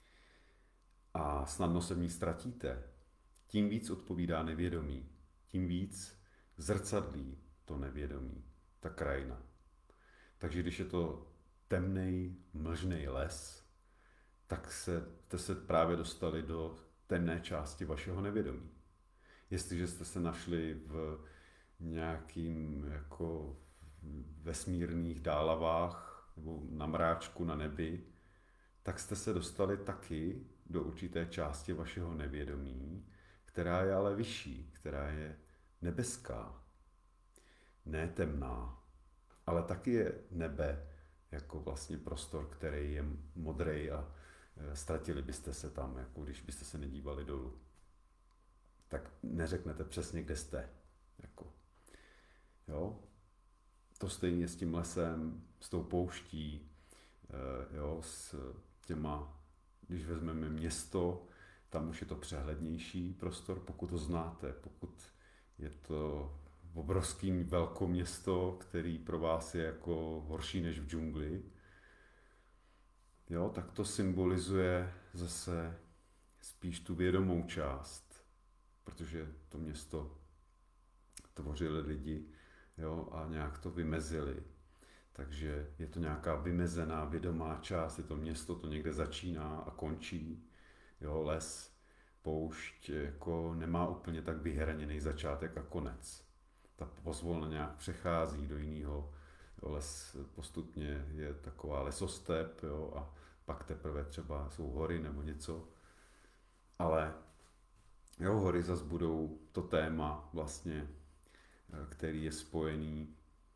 a snadno se v ní ztratíte, tím víc odpovídá nevědomí, tím víc zrcadlí to nevědomí, ta krajina. Takže když je to temnej, mlžnej les, tak jste se právě dostali do temné části vašeho nevědomí. Jestliže jste se našli v nějakým jako vesmírných dálavách nebo na mráčku na nebi, tak jste se dostali taky do určité části vašeho nevědomí, která je ale vyšší, která je nebeská, ne temná, ale taky je nebe jako vlastně prostor, který je modrej a ztratili byste se tam, jako když byste se nedívali dolů. Tak neřeknete přesně, kde jste. Jako. Jo? To stejně s tím lesem, s tou pouští, jo, s těma, když vezmeme město, tam už je to přehlednější prostor, pokud to znáte, pokud Je to obrovský velkoměsto, který pro vás je jako horší než v džungli. Jo, tak to symbolizuje zase spíš tu vědomou část, protože to město tvořili lidi, jo, a nějak to vymezili. Takže je to nějaká vymezená, vědomá část, je to město, to někde začíná a končí. Jo, les, poušť jako nemá úplně tak vyhraněný začátek a konec. Ta pozvolna nějak přechází do jiného. Les postupně je taková lesostep, jo, a pak teprve třeba jsou hory nebo něco. Ale jo, hory zas budou to téma vlastně, který je spojený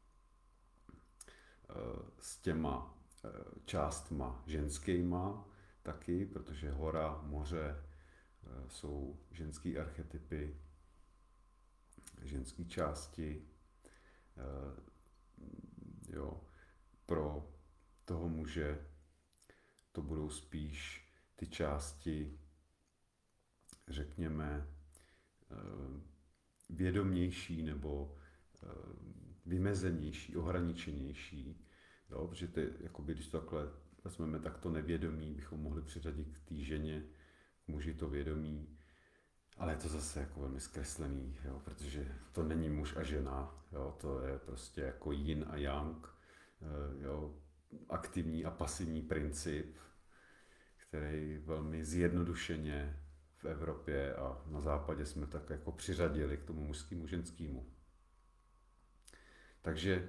s těma částma ženskýma taky, protože hora, moře jsou ženský archetypy, ženský části. Jo, pro toho muže to budou spíš ty části, řekněme, vědomější nebo vymezenější, ohraničenější. Jo, protože ty, jakoby, když to takhle vezmeme, tak to nevědomí bychom mohli přiřadit k té ženě, k muži to vědomí, ale je to zase jako velmi zkreslený, jo, protože to není muž a žena, jo, to je prostě jako yin a yang, jo, aktivní a pasivní princip, který velmi zjednodušeně v Evropě a na západě jsme tak jako přiřadili k tomu mužskému, ženskému. Takže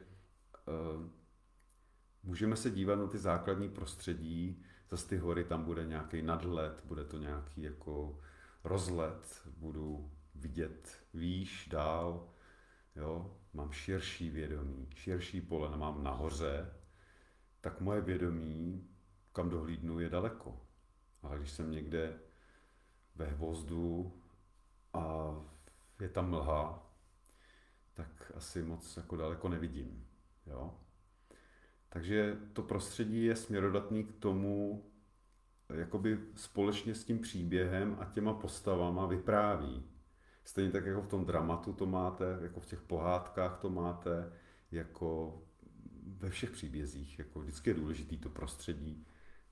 můžeme se dívat na ty základní prostředí, zase ty hory, tam bude nějaký nadhled, bude to nějaký jako rozhled, budu vidět výš, dál, jo, mám širší vědomí, širší pole, nemám nahoře, tak moje vědomí, kam dohlídnu, je daleko. Ale když jsem někde ve hvozdu a je tam mlha, tak asi moc jako daleko nevidím. Jo? Takže to prostředí je směrodatný k tomu, jakoby společně s tím příběhem a těma postavama vypráví. Stejně tak jako v tom dramatu to máte, jako v těch pohádkách to máte, jako ve všech příbězích. Jako vždycky je důležitý to prostředí,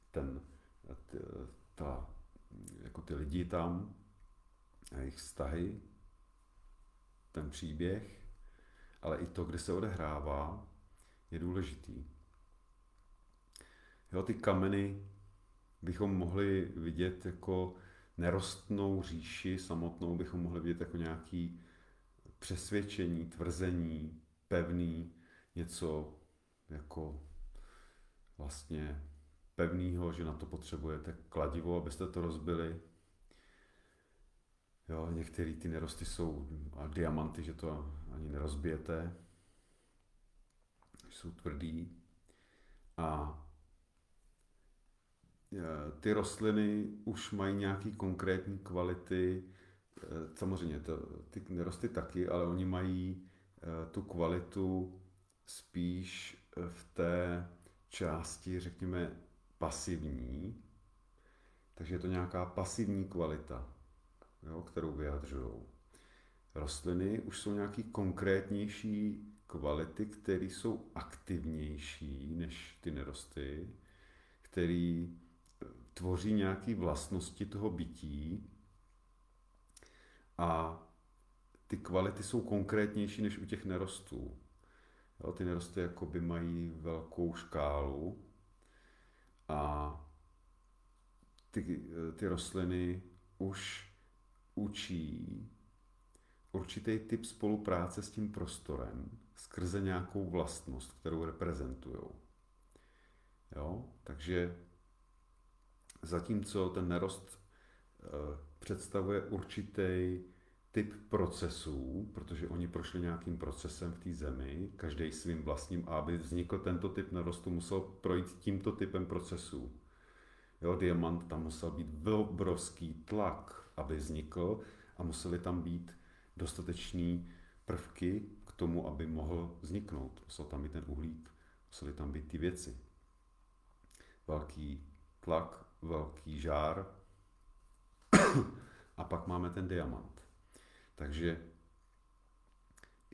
jako ty lidi tam a jejich vztahy, ten příběh, ale i to, kde se odehrává, je důležitý. Jo, ty kameny bychom mohli vidět jako nerostnou říši samotnou, bychom mohli vidět jako nějaký přesvědčení, tvrzení, pevný, něco jako vlastně pevného, že na to potřebujete kladivo, abyste to rozbili. Jo, některé ty nerosty jsou diamanty, že to ani nerozbijete, jsou tvrdý. A ty rostliny už mají nějaké konkrétní kvality, samozřejmě ty nerosty taky, ale oni mají tu kvalitu spíš v té části, řekněme, pasivní, takže je to nějaká pasivní kvalita, jo, kterou vyjadřují. Rostliny už jsou nějaký konkrétnější kvality, které jsou aktivnější než ty nerosty, které tvoří nějaké vlastnosti toho bytí a ty kvality jsou konkrétnější než u těch nerostů. Jo, ty nerosty jakoby mají velkou škálu a ty rostliny už učí určitý typ spolupráce s tím prostorem skrze nějakou vlastnost, kterou reprezentují. Jo? Takže zatímco ten nerost představuje určitý typ procesů, protože oni prošli nějakým procesem v té zemi, každý svým vlastním, a aby vznikl tento typ nerostu, musel projít tímto typem procesů. Jo, diamant, tam musel být obrovský tlak, aby vznikl, a museli tam být dostatečný prvky k tomu, aby mohl vzniknout. Musel tam být ten uhlík, museli tam být ty věci. Velký tlak, velký žár a pak máme ten diamant. Takže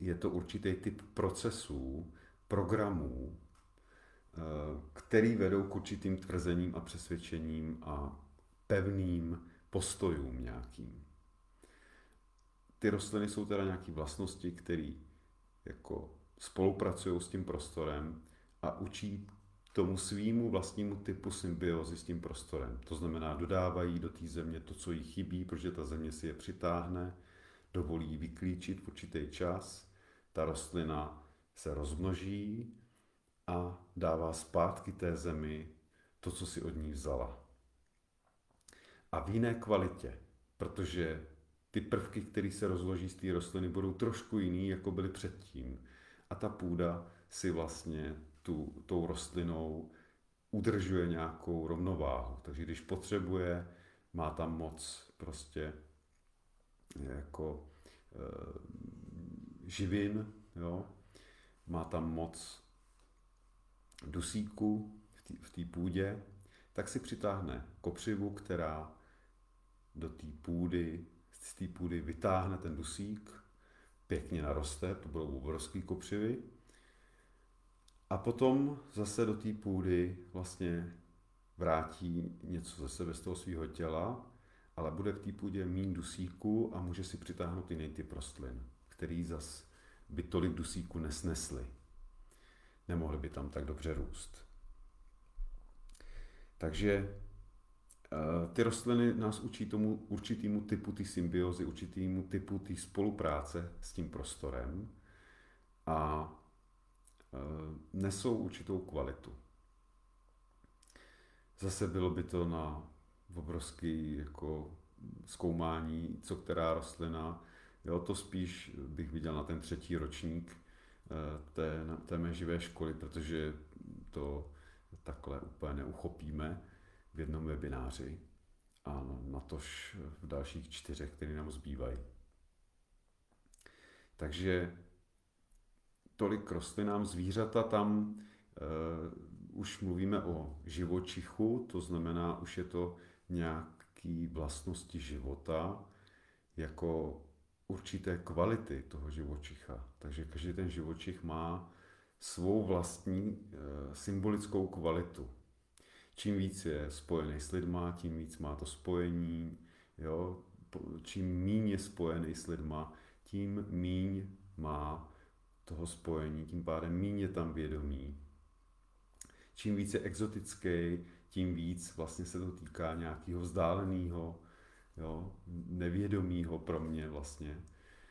je to určitý typ procesů, programů, který vedou k určitým tvrzením a přesvědčením a pevným postojům nějakým. Ty rostliny jsou teda nějaké vlastnosti, které jako spolupracují s tím prostorem a učí tomu svýmu vlastnímu typu symbiozy s tím prostorem. To znamená, dodávají do té země to, co jí chybí, protože ta země si je přitáhne, dovolí vyklíčit v určitý čas, ta rostlina se rozmnoží a dává zpátky té zemi to, co si od ní vzala. A v jiné kvalitě, protože ty prvky, které se rozloží z té rostliny, budou trošku jiný, jako byly předtím. A ta půda si vlastně tou rostlinou udržuje nějakou rovnováhu. Takže když potřebuje, má tam moc prostě jako živin, jo? Má tam moc dusíku v té půdě, tak si přitáhne kopřivu, která do té půdy, z té půdy vytáhne ten dusík, pěkně naroste, to budou obrovský kopřivy, a potom zase do té půdy vlastně vrátí něco ze sebe, z toho svého těla, ale bude v té půdě míň dusíku a může si přitáhnout jiný typ rostlin, který zas by tolik dusíku nesnesly. Nemohly by tam tak dobře růst. Takže ty rostliny nás učí tomu určitému typu té symbiozy, určitému typu té spolupráce s tím prostorem a nesou určitou kvalitu. Zase bylo by to na obrovský jako zkoumání, co která rostlina. Jo, to spíš bych viděl na ten 3. ročník té mé živé školy, protože to takhle úplně neuchopíme v jednom webináři a natož v dalších 4, které nám zbývají. Takže tolik rostlinám, zvířata tam už mluvíme o živočichu, to znamená, už je to nějaký vlastnosti života, jako určité kvality toho živočicha. Takže každý ten živočich má svou vlastní symbolickou kvalitu. Čím víc je spojený s lidma, tím víc má to spojení. Jo? Čím míň je spojený s lidma, tím míň má toho spojení, tím pádem míň je tam vědomí. Čím víc je exotický, tím víc vlastně se to týká nějakého vzdáleného, jo, nevědomého pro mě vlastně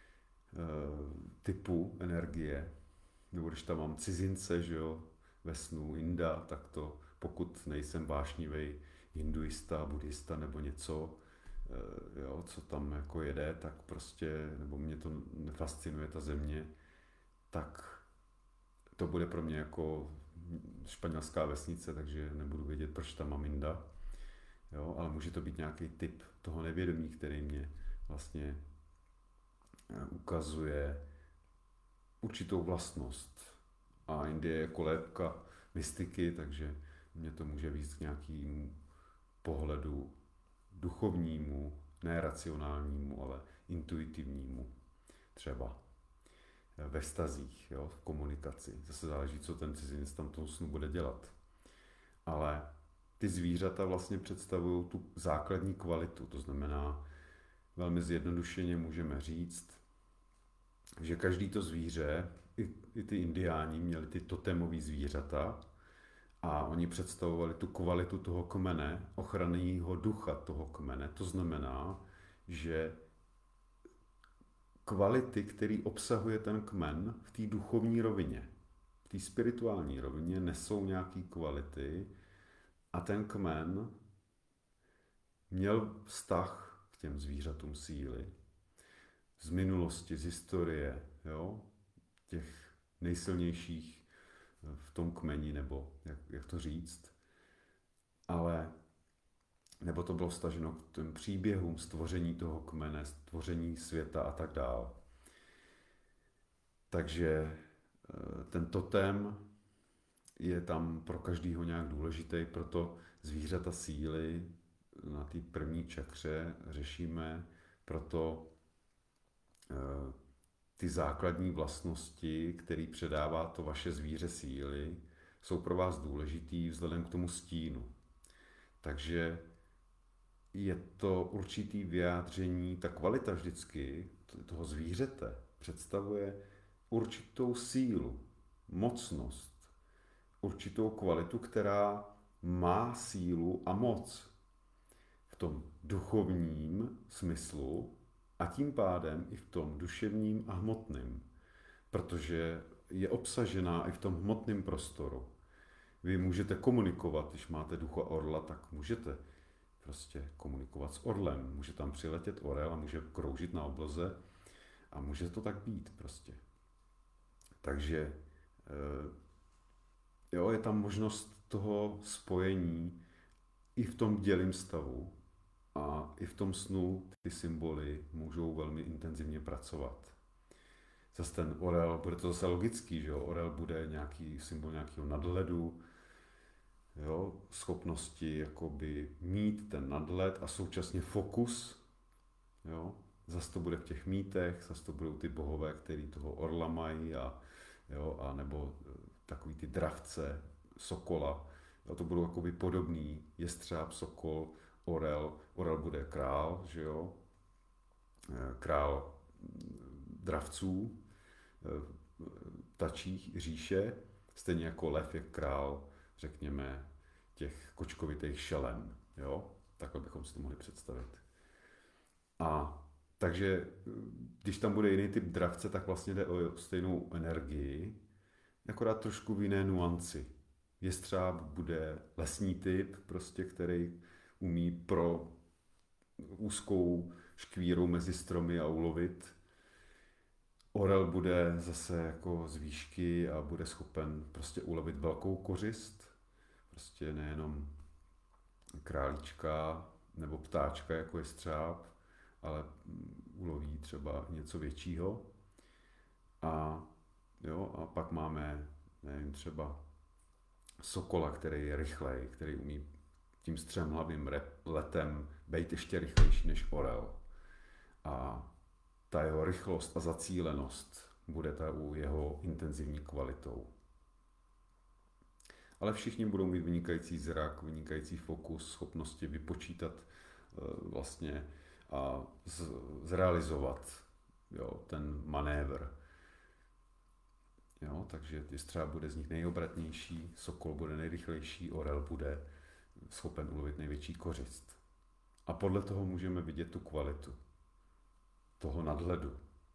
typu energie. Nebo když tam mám cizince, že jo, ve snu, Inda, tak to, pokud nejsem vášnivý hinduista, buddhista nebo něco, jo, co tam jako jede, tak prostě, nebo mě to nefascinuje ta země, tak to bude pro mě jako španělská vesnice, takže nebudu vědět, proč tam mám Inda. Jo, ale může to být nějaký typ toho nevědomí, který mě vlastně ukazuje určitou vlastnost. A Indie je kolébka mystiky, takže mě to může vést k nějakému pohledu duchovnímu, ne racionálnímu, ale intuitivnímu třeba ve vztazích, jo, v komunikaci. Zase záleží, co ten cizinec tam toho snu bude dělat. Ale ty zvířata vlastně představují tu základní kvalitu, to znamená, velmi zjednodušeně můžeme říct, že každý to zvíře, i ty indiáni měli ty totémové zvířata a oni představovali tu kvalitu toho kmene, ochranného ducha toho kmene. To znamená, že kvality, který obsahuje ten kmen v té duchovní rovině, v té spirituální rovině nesou nějaké kvality a ten kmen měl vztah k těm zvířatům síly z minulosti, z historie, jo? Těch nejsilnějších v tom kmeni, nebo jak to říct, ale nebo to bylo vztaženo k těm příběhům stvoření toho kmene, stvoření světa a tak dál. Takže ten totém je tam pro každýho nějak důležitý, proto zvířata síly na té první čakře řešíme, proto ty základní vlastnosti, které předává to vaše zvíře síly, jsou pro vás důležitý vzhledem k tomu stínu. Takže je to určitý vyjádření, ta kvalita vždycky toho zvířete představuje určitou sílu, mocnost, určitou kvalitu, která má sílu a moc v tom duchovním smyslu a tím pádem i v tom duševním a hmotném, protože je obsažená i v tom hmotném prostoru. Vy můžete komunikovat, když máte ducha orla, tak můžete prostě komunikovat s orlem. Může tam přiletět orel a může kroužit na obloze a může to tak být prostě. Takže jo, je tam možnost toho spojení i v tom dělím stavu a i v tom snu ty symboly můžou velmi intenzivně pracovat. Zase ten orel, bude to zase logický, že jo? Orel bude nějaký symbol nějakého nadhledu, jo? Schopnosti jakoby mít ten nadhled a současně fokus. Jo? Zase to bude v těch mýtech, zase to budou ty bohové, který toho orla mají a nebo takový ty dravce, sokola. Jo? To budou jakoby podobný jestřáb, sokol, orel. Orel bude král, že jo? Král dravců, ptačích říše, stejně jako lev je král, řekněme, těch kočkovitých šelem. Jo? Takhle bychom si to mohli představit. A takže, když tam bude jiný typ dravce, tak vlastně jde o stejnou energii, akorát trošku v jiné nuanci. Jestřáb bude lesní typ, prostě, který umí pro úzkou škvíru mezi stromy a ulovit. Orel bude zase jako z výšky a bude schopen prostě ulovit velkou kořist. Prostě nejenom králíčka nebo ptáčka jako jestřáb, ale uloví třeba něco většího. A pak máme, nevím, třeba sokola, který je rychlej, který umí tím střemhlavým letem být ještě rychlejší než orel. A ta jeho rychlost a zacílenost bude u jeho intenzivní kvalitou. Ale všichni budou mít vynikající zrak, vynikající fokus, schopnosti vypočítat vlastně a zrealizovat ten manévr. Jo, takže jestřáb bude z nich nejobratnější, sokol bude nejrychlejší, orel bude schopen ulovit největší kořist. A podle toho můžeme vidět tu kvalitu toho nadhledu,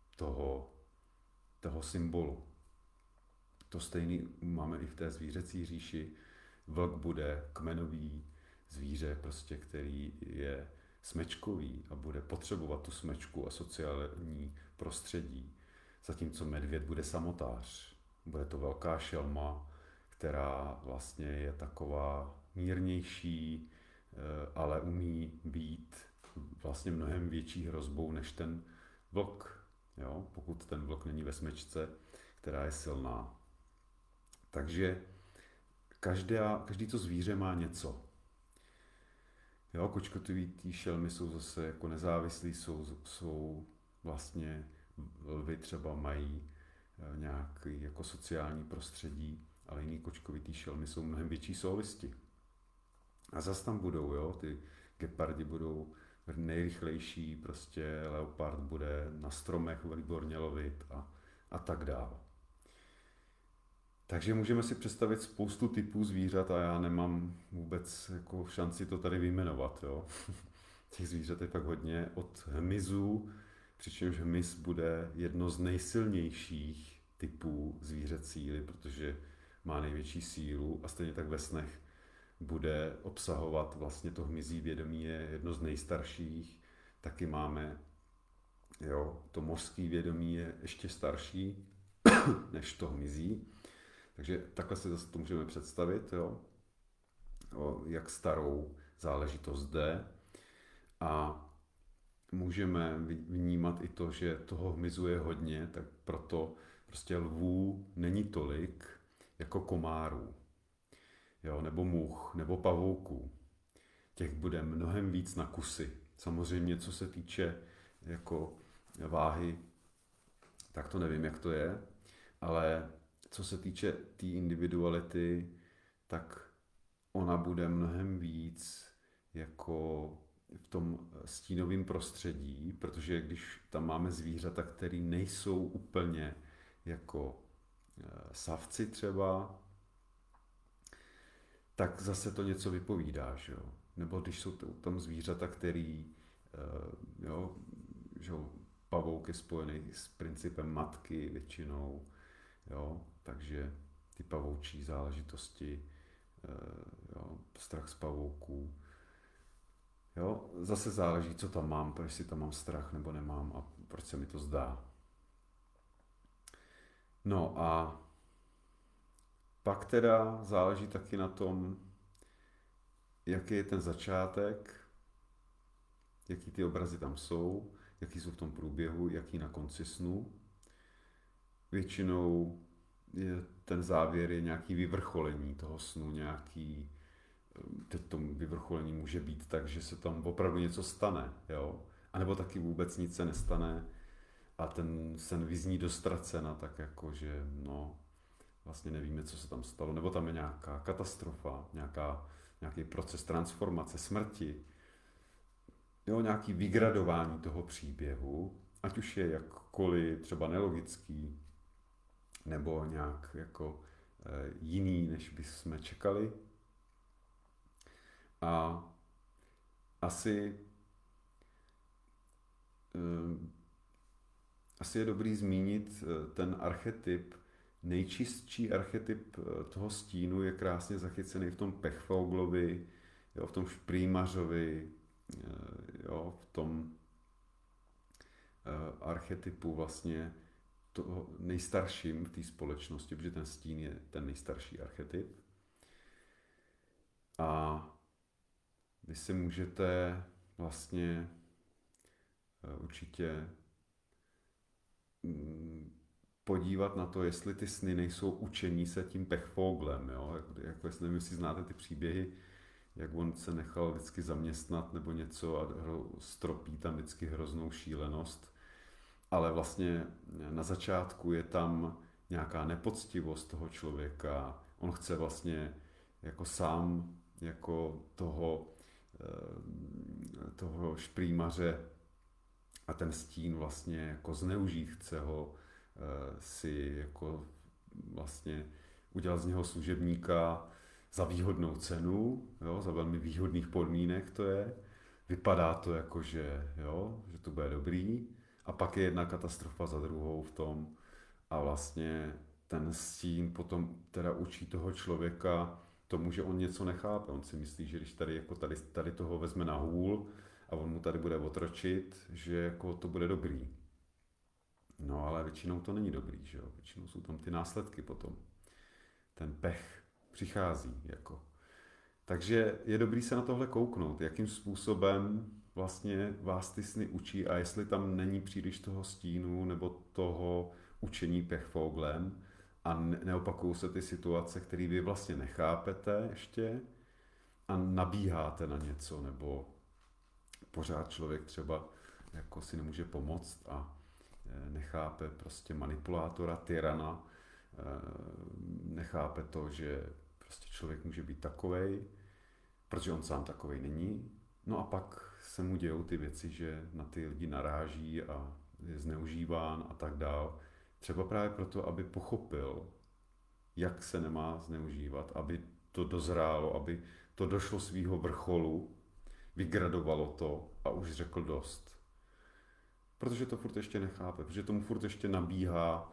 toho symbolu. To stejný máme i v té zvířecí říši. Vlk bude kmenový zvíře, prostě, který je smečkový a bude potřebovat tu smečku a sociální prostředí. Zatímco medvěd bude samotář. Bude to velká šelma, která vlastně je taková mírnější, ale umí být vlastně mnohem větší hrozbou než ten vlk, jo? Pokud ten vlk není ve smečce, která je silná. Takže každý to zvíře má něco. Jo, kočkotovitý šelmy jsou zase jako nezávislí, jsou vlastně lvy třeba mají nějaký jako sociální prostředí, ale jiný kočkovitý šelmy jsou mnohem větší solisti. A zase tam budou, jo, ty gepardi budou nejrychlejší, prostě leopard bude na stromech výborně lovit a tak dále. Takže můžeme si představit spoustu typů zvířat a já nemám vůbec jako šanci to tady vyjmenovat. Jo. Těch zvířat je fakt hodně, od hmyzu, přičemž hmyz bude jedno z nejsilnějších typů zvířat síly, protože má největší sílu a stejně tak ve snech bude obsahovat vlastně to hmyzí vědomí je jedno z nejstarších. Taky máme, to mořský vědomí je ještě starší než to hmyzí. Takže takhle si zase to můžeme představit, jak starou záležitost jde. A můžeme vnímat i to, že toho hmyzu je hodně, tak proto prostě lvů není tolik jako komárů, nebo much, nebo pavouků. Těch bude mnohem víc na kusy. Samozřejmě, co se týče jako váhy, tak to nevím, jak to je, ale co se týče té individuality, tak ona bude mnohem víc jako v tom stínovém prostředí, protože když tam máme zvířata, které nejsou úplně jako savci třeba, tak zase to něco vypovídá, že jo? Nebo když jsou tam zvířata, který, jo, že jo, pavouk je spojený s principem matky většinou, jo, takže ty pavoučí záležitosti, jo, strach z pavouků, jo, zase záleží, co tam mám, proč si tam mám strach nebo nemám a proč se mi to zdá. No a pak teda záleží taky na tom, jaký je ten začátek, jaký ty obrazy tam jsou, jaký jsou v tom průběhu, jaký na konci snu. Většinou ten závěr je nějaký vyvrcholení toho snu, nějaký, teď to vyvrcholení může být tak, že se tam opravdu něco stane, jo? A nebo taky vůbec nic se nestane a ten sen vyzní do ztracena, tak jako, že no, vlastně nevíme, co se tam stalo, nebo tam je nějaká katastrofa, nějaký proces transformace, smrti, jo, nějaký vygradování toho příběhu, ať už je jakkoliv třeba nelogický, nebo nějak jako jiný, než bychom čekali. A asi je dobrý zmínit ten archetyp. Nejčistší archetyp toho stínu je krásně zachycený v tom Pechvoglovi, jo, v tom Šprýmařovi, jo, v tom archetypu vlastně toho nejstarším v té společnosti, protože ten stín je ten nejstarší archetyp. A vy si můžete vlastně určitě podívat na to, jestli ty sny nejsou učení se tím Pechvoglem, jo? Jako jestli nevím, jestli znáte ty příběhy, jak on se nechal vždycky zaměstnat nebo něco a stropí tam vždycky hroznou šílenost. Ale vlastně na začátku je tam nějaká nepoctivost toho člověka. On chce vlastně jako sám jako toho šprýmaře a ten stín vlastně jako zneužít, chce ho si jako vlastně udělat z něho služebníka za výhodnou cenu, jo, za velmi výhodných podmínek to je. Vypadá to jako, že to bude dobrý. A pak je jedna katastrofa za druhou v tom a vlastně ten stín potom teda učí toho člověka tomu, že on něco nechápe. On si myslí, že když tady toho vezme na hůl a on mu tady bude otročit, že jako to bude dobrý. No ale většinou to není dobrý, že jo? Většinou jsou tam ty následky potom. Ten pech přichází jako. Takže je dobrý se na tohle kouknout, jakým způsobem vlastně vás ty sny učí a jestli tam není příliš toho stínu nebo toho učení Pechvoglem a neopakují se ty situace, které vy vlastně nechápete ještě a nabíháte na něco, nebo pořád člověk třeba jako si nemůže pomoct a nechápe prostě manipulátora, tyrana, nechápe to, že prostě člověk může být takovej, protože on sám takovej není. No a pak se mu dějou ty věci, že na ty lidi naráží a je zneužíván a tak dál. Třeba právě proto, aby pochopil, jak se nemá zneužívat, aby to dozrálo, aby to došlo svýho vrcholu, vygradovalo to a už řekl dost. Protože to furt ještě nechápe, protože tomu furt ještě nabíhá,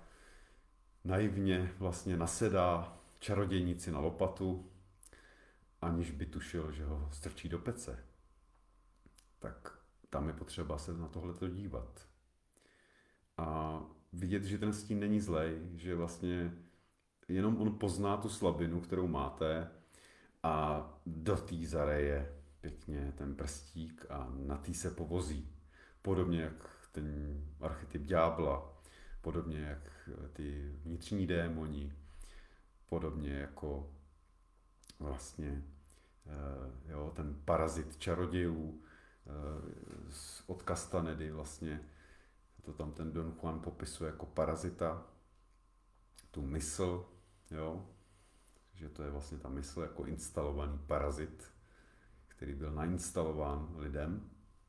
naivně vlastně nasedá čarodějnici na lopatu, aniž by tušil, že ho strčí do pece. Tak tam je potřeba se na tohleto dívat. A vidět, že ten stín není zlej, že vlastně jenom on pozná tu slabinu, kterou máte a do té zareje pěkně ten prstík a na té se povozí. Podobně jak ten archetyp ďábla, podobně jak ty vnitřní démoni, podobně jako vlastně ten parazit čarodějů od Castanedy vlastně To tam ten Don Juan popisuje jako parazita, tu mysl, jo, že to je vlastně ta mysl jako instalovaný parazit, který byl nainstalován lidem.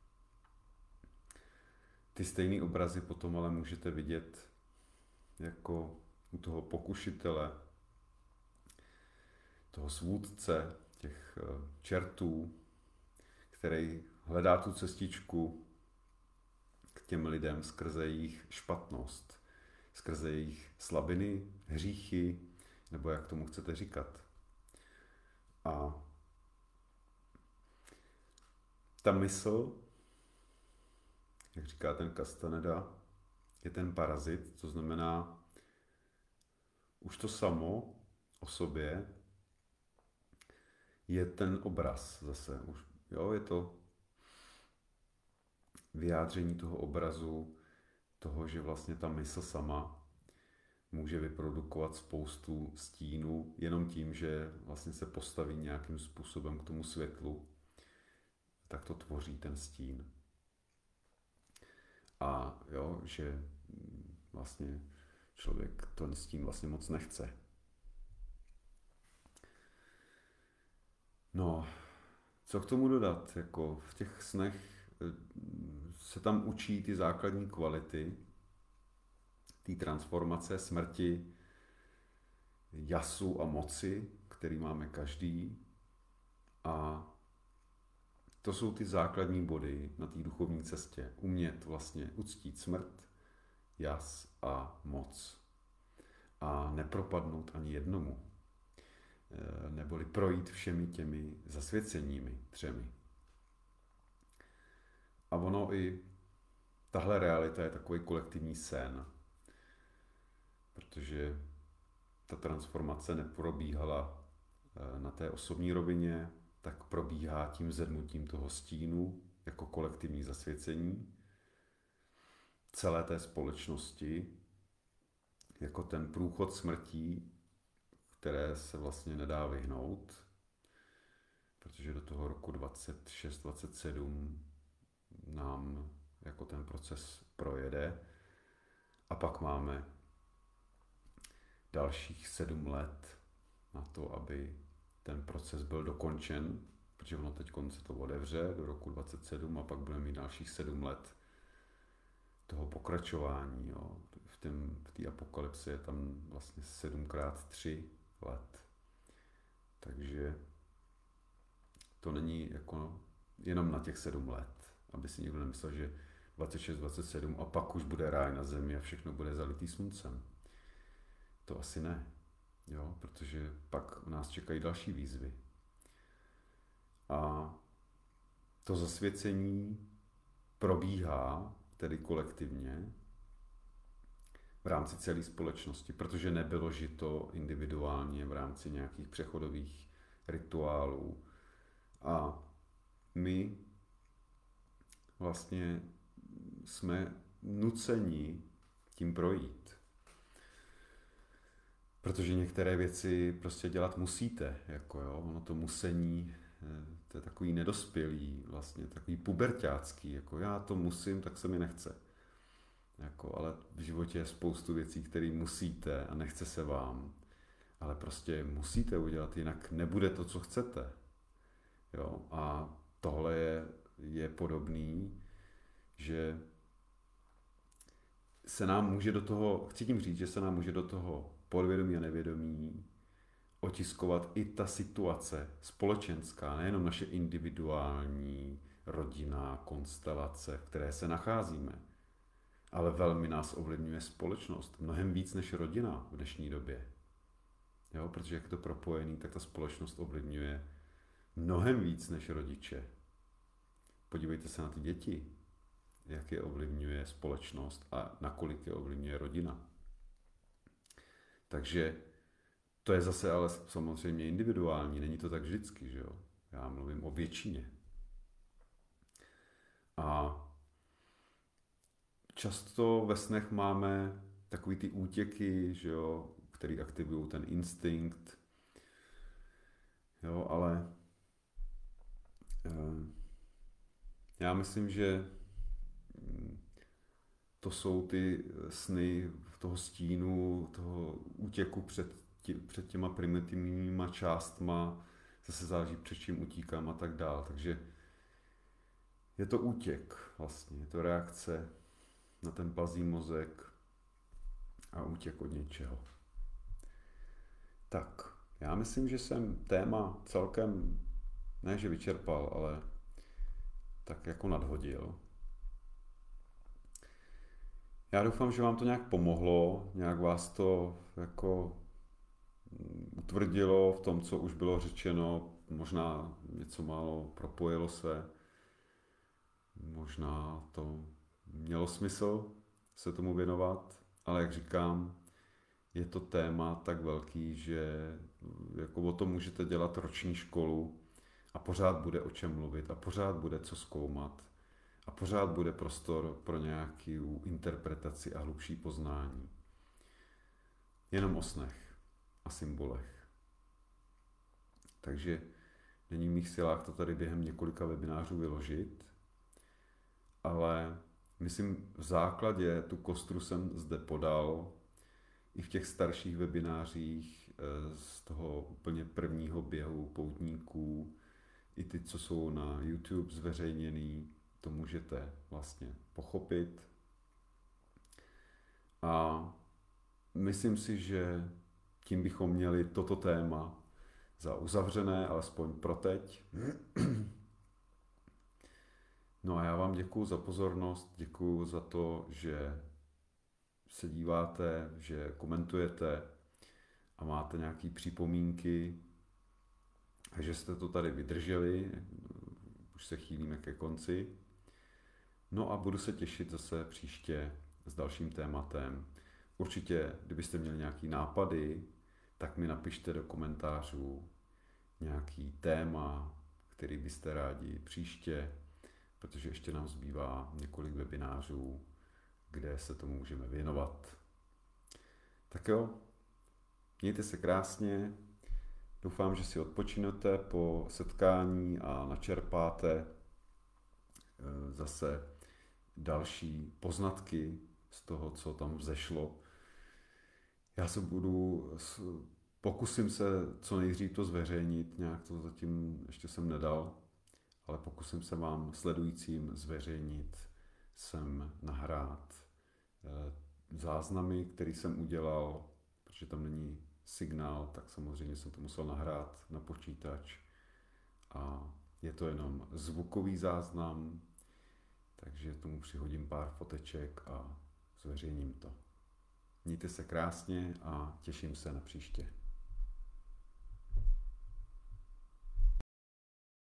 Ty stejné obrazy potom ale můžete vidět jako u toho pokušitele, toho svůdce, těch čertů, který hledá tu cestičku k těm lidem skrze jejich špatnost, skrze jejich slabiny, hříchy, nebo jak tomu chcete říkat. A ta mysl, jak říká ten Castaneda, je ten parazit, to znamená, už to samo o sobě je ten obraz zase. Jo, je to vyjádření toho obrazu, toho, že vlastně ta mysl sama může vyprodukovat spoustu stínů jenom tím, že vlastně se postaví nějakým způsobem k tomu světlu, tak to tvoří ten stín. A jo, že vlastně člověk ten stín vlastně moc nechce. No, co k tomu dodat? Jako v těch snech se tam učí ty základní kvality té transformace, smrti, jasu a moci, který máme každý. A to jsou ty základní body na té duchovní cestě. Umět vlastně uctít smrt, jas a moc. A nepropadnout ani jednomu. Neboli projít všemi těmi zasvěceními 3. A ono i tahle realita je takový kolektivní sen, protože ta transformace neprobíhala na té osobní rovině, tak probíhá tím zedmutím toho stínu jako kolektivní zasvěcení celé té společnosti, jako ten průchod smrtí, které se vlastně nedá vyhnout, protože do toho roku 26-27 nám jako ten proces projede a pak máme dalších 7 let na to, aby ten proces byl dokončen, protože ono teď se to otevře do roku 27 a pak budeme mít dalších 7 let toho pokračování. Jo. V té apokalypse je tam vlastně 7x3 let. Takže to není jako jenom na těch 7 let, aby si někdo nemyslel, že 26, 27 a pak už bude ráj na zemi a všechno bude zalitý sluncem. To asi ne, jo, protože pak nás čekají další výzvy. A to zasvěcení probíhá tedy kolektivně v rámci celé společnosti, protože nebylo žito individuálně v rámci nějakých přechodových rituálů. A my vlastně jsme nuceni tím projít. Protože některé věci prostě dělat musíte, jako jo, ono to musení, to je takový nedospělý, vlastně takový puberťácký, jako já to musím, tak se mi nechce. Jako, ale v životě je spoustu věcí, které musíte a nechce se vám, ale prostě musíte udělat, jinak nebude to, co chcete. Jo? A tohle je podobný, že se nám může do toho, chci tím říct, že se nám může do toho podvědomí a nevědomí otiskovat i ta situace společenská, nejenom naše individuální rodinná konstelace, v které se nacházíme, ale velmi nás ovlivňuje společnost, mnohem víc než rodina v dnešní době. Jo, protože jak je to propojený, tak ta společnost ovlivňuje mnohem víc než rodiče. Podívejte se na ty děti, jak je ovlivňuje společnost a nakolik je ovlivňuje rodina. Takže to je zase ale samozřejmě individuální, není to tak vždycky, že jo? Já mluvím o většině. A často ve snech máme takový ty útěky, že jo, který aktivují ten instinkt, jo, ale já myslím, že to jsou ty sny toho stínu, toho útěku před těma primitivníma částma, zase záleží, před čím utíkám a tak dál. Takže je to útěk vlastně, je to reakce na ten plazí mozek a útěk od něčeho. Tak, já myslím, že jsem téma celkem, ne že vyčerpal, ale tak jako nadhodil. Já doufám, že vám to nějak pomohlo, nějak vás to jako utvrdilo v tom, co už bylo řečeno, možná něco málo propojilo se, možná to mělo smysl se tomu věnovat, ale jak říkám, je to téma tak velký, že jako o tom můžete dělat roční školu a pořád bude o čem mluvit a pořád bude co zkoumat a pořád bude prostor pro nějakou interpretaci a hlubší poznání. Jenom o snech a symbolech. Takže není v mých silách to tady během několika webinářů vyložit, ale myslím v základě tu kostru jsem zde podal i v těch starších webinářích z toho úplně prvního běhu poutníků, i ty, co jsou na YouTube zveřejněný, to můžete vlastně pochopit. A myslím si, že tím bychom měli toto téma za uzavřené, alespoň pro teď. No a já vám děkuju za pozornost, děkuju za to, že se díváte, že komentujete a máte nějaké připomínky a že jste to tady vydrželi, už se chýlíme ke konci. No a budu se těšit zase příště s dalším tématem. Určitě, kdybyste měli nějaké nápady, tak mi napište do komentářů nějaký téma, který byste rádi příště, protože ještě nám zbývá několik webinářů, kde se tomu můžeme věnovat. Tak jo, mějte se krásně, doufám, že si odpočinete po setkání a načerpáte zase další poznatky z toho, co tam vzešlo. Já pokusím se co nejdřív to zveřejnit, nějak to zatím ještě jsem nedal, ale pokusím se vám sledujícím zveřejnit, nahrát záznamy, které jsem udělal, protože tam není signál, tak samozřejmě jsem to musel nahrát na počítač a je to jenom zvukový záznam, takže tomu přihodím pár foteček a zveřejním to. Mějte se krásně a těším se na příště.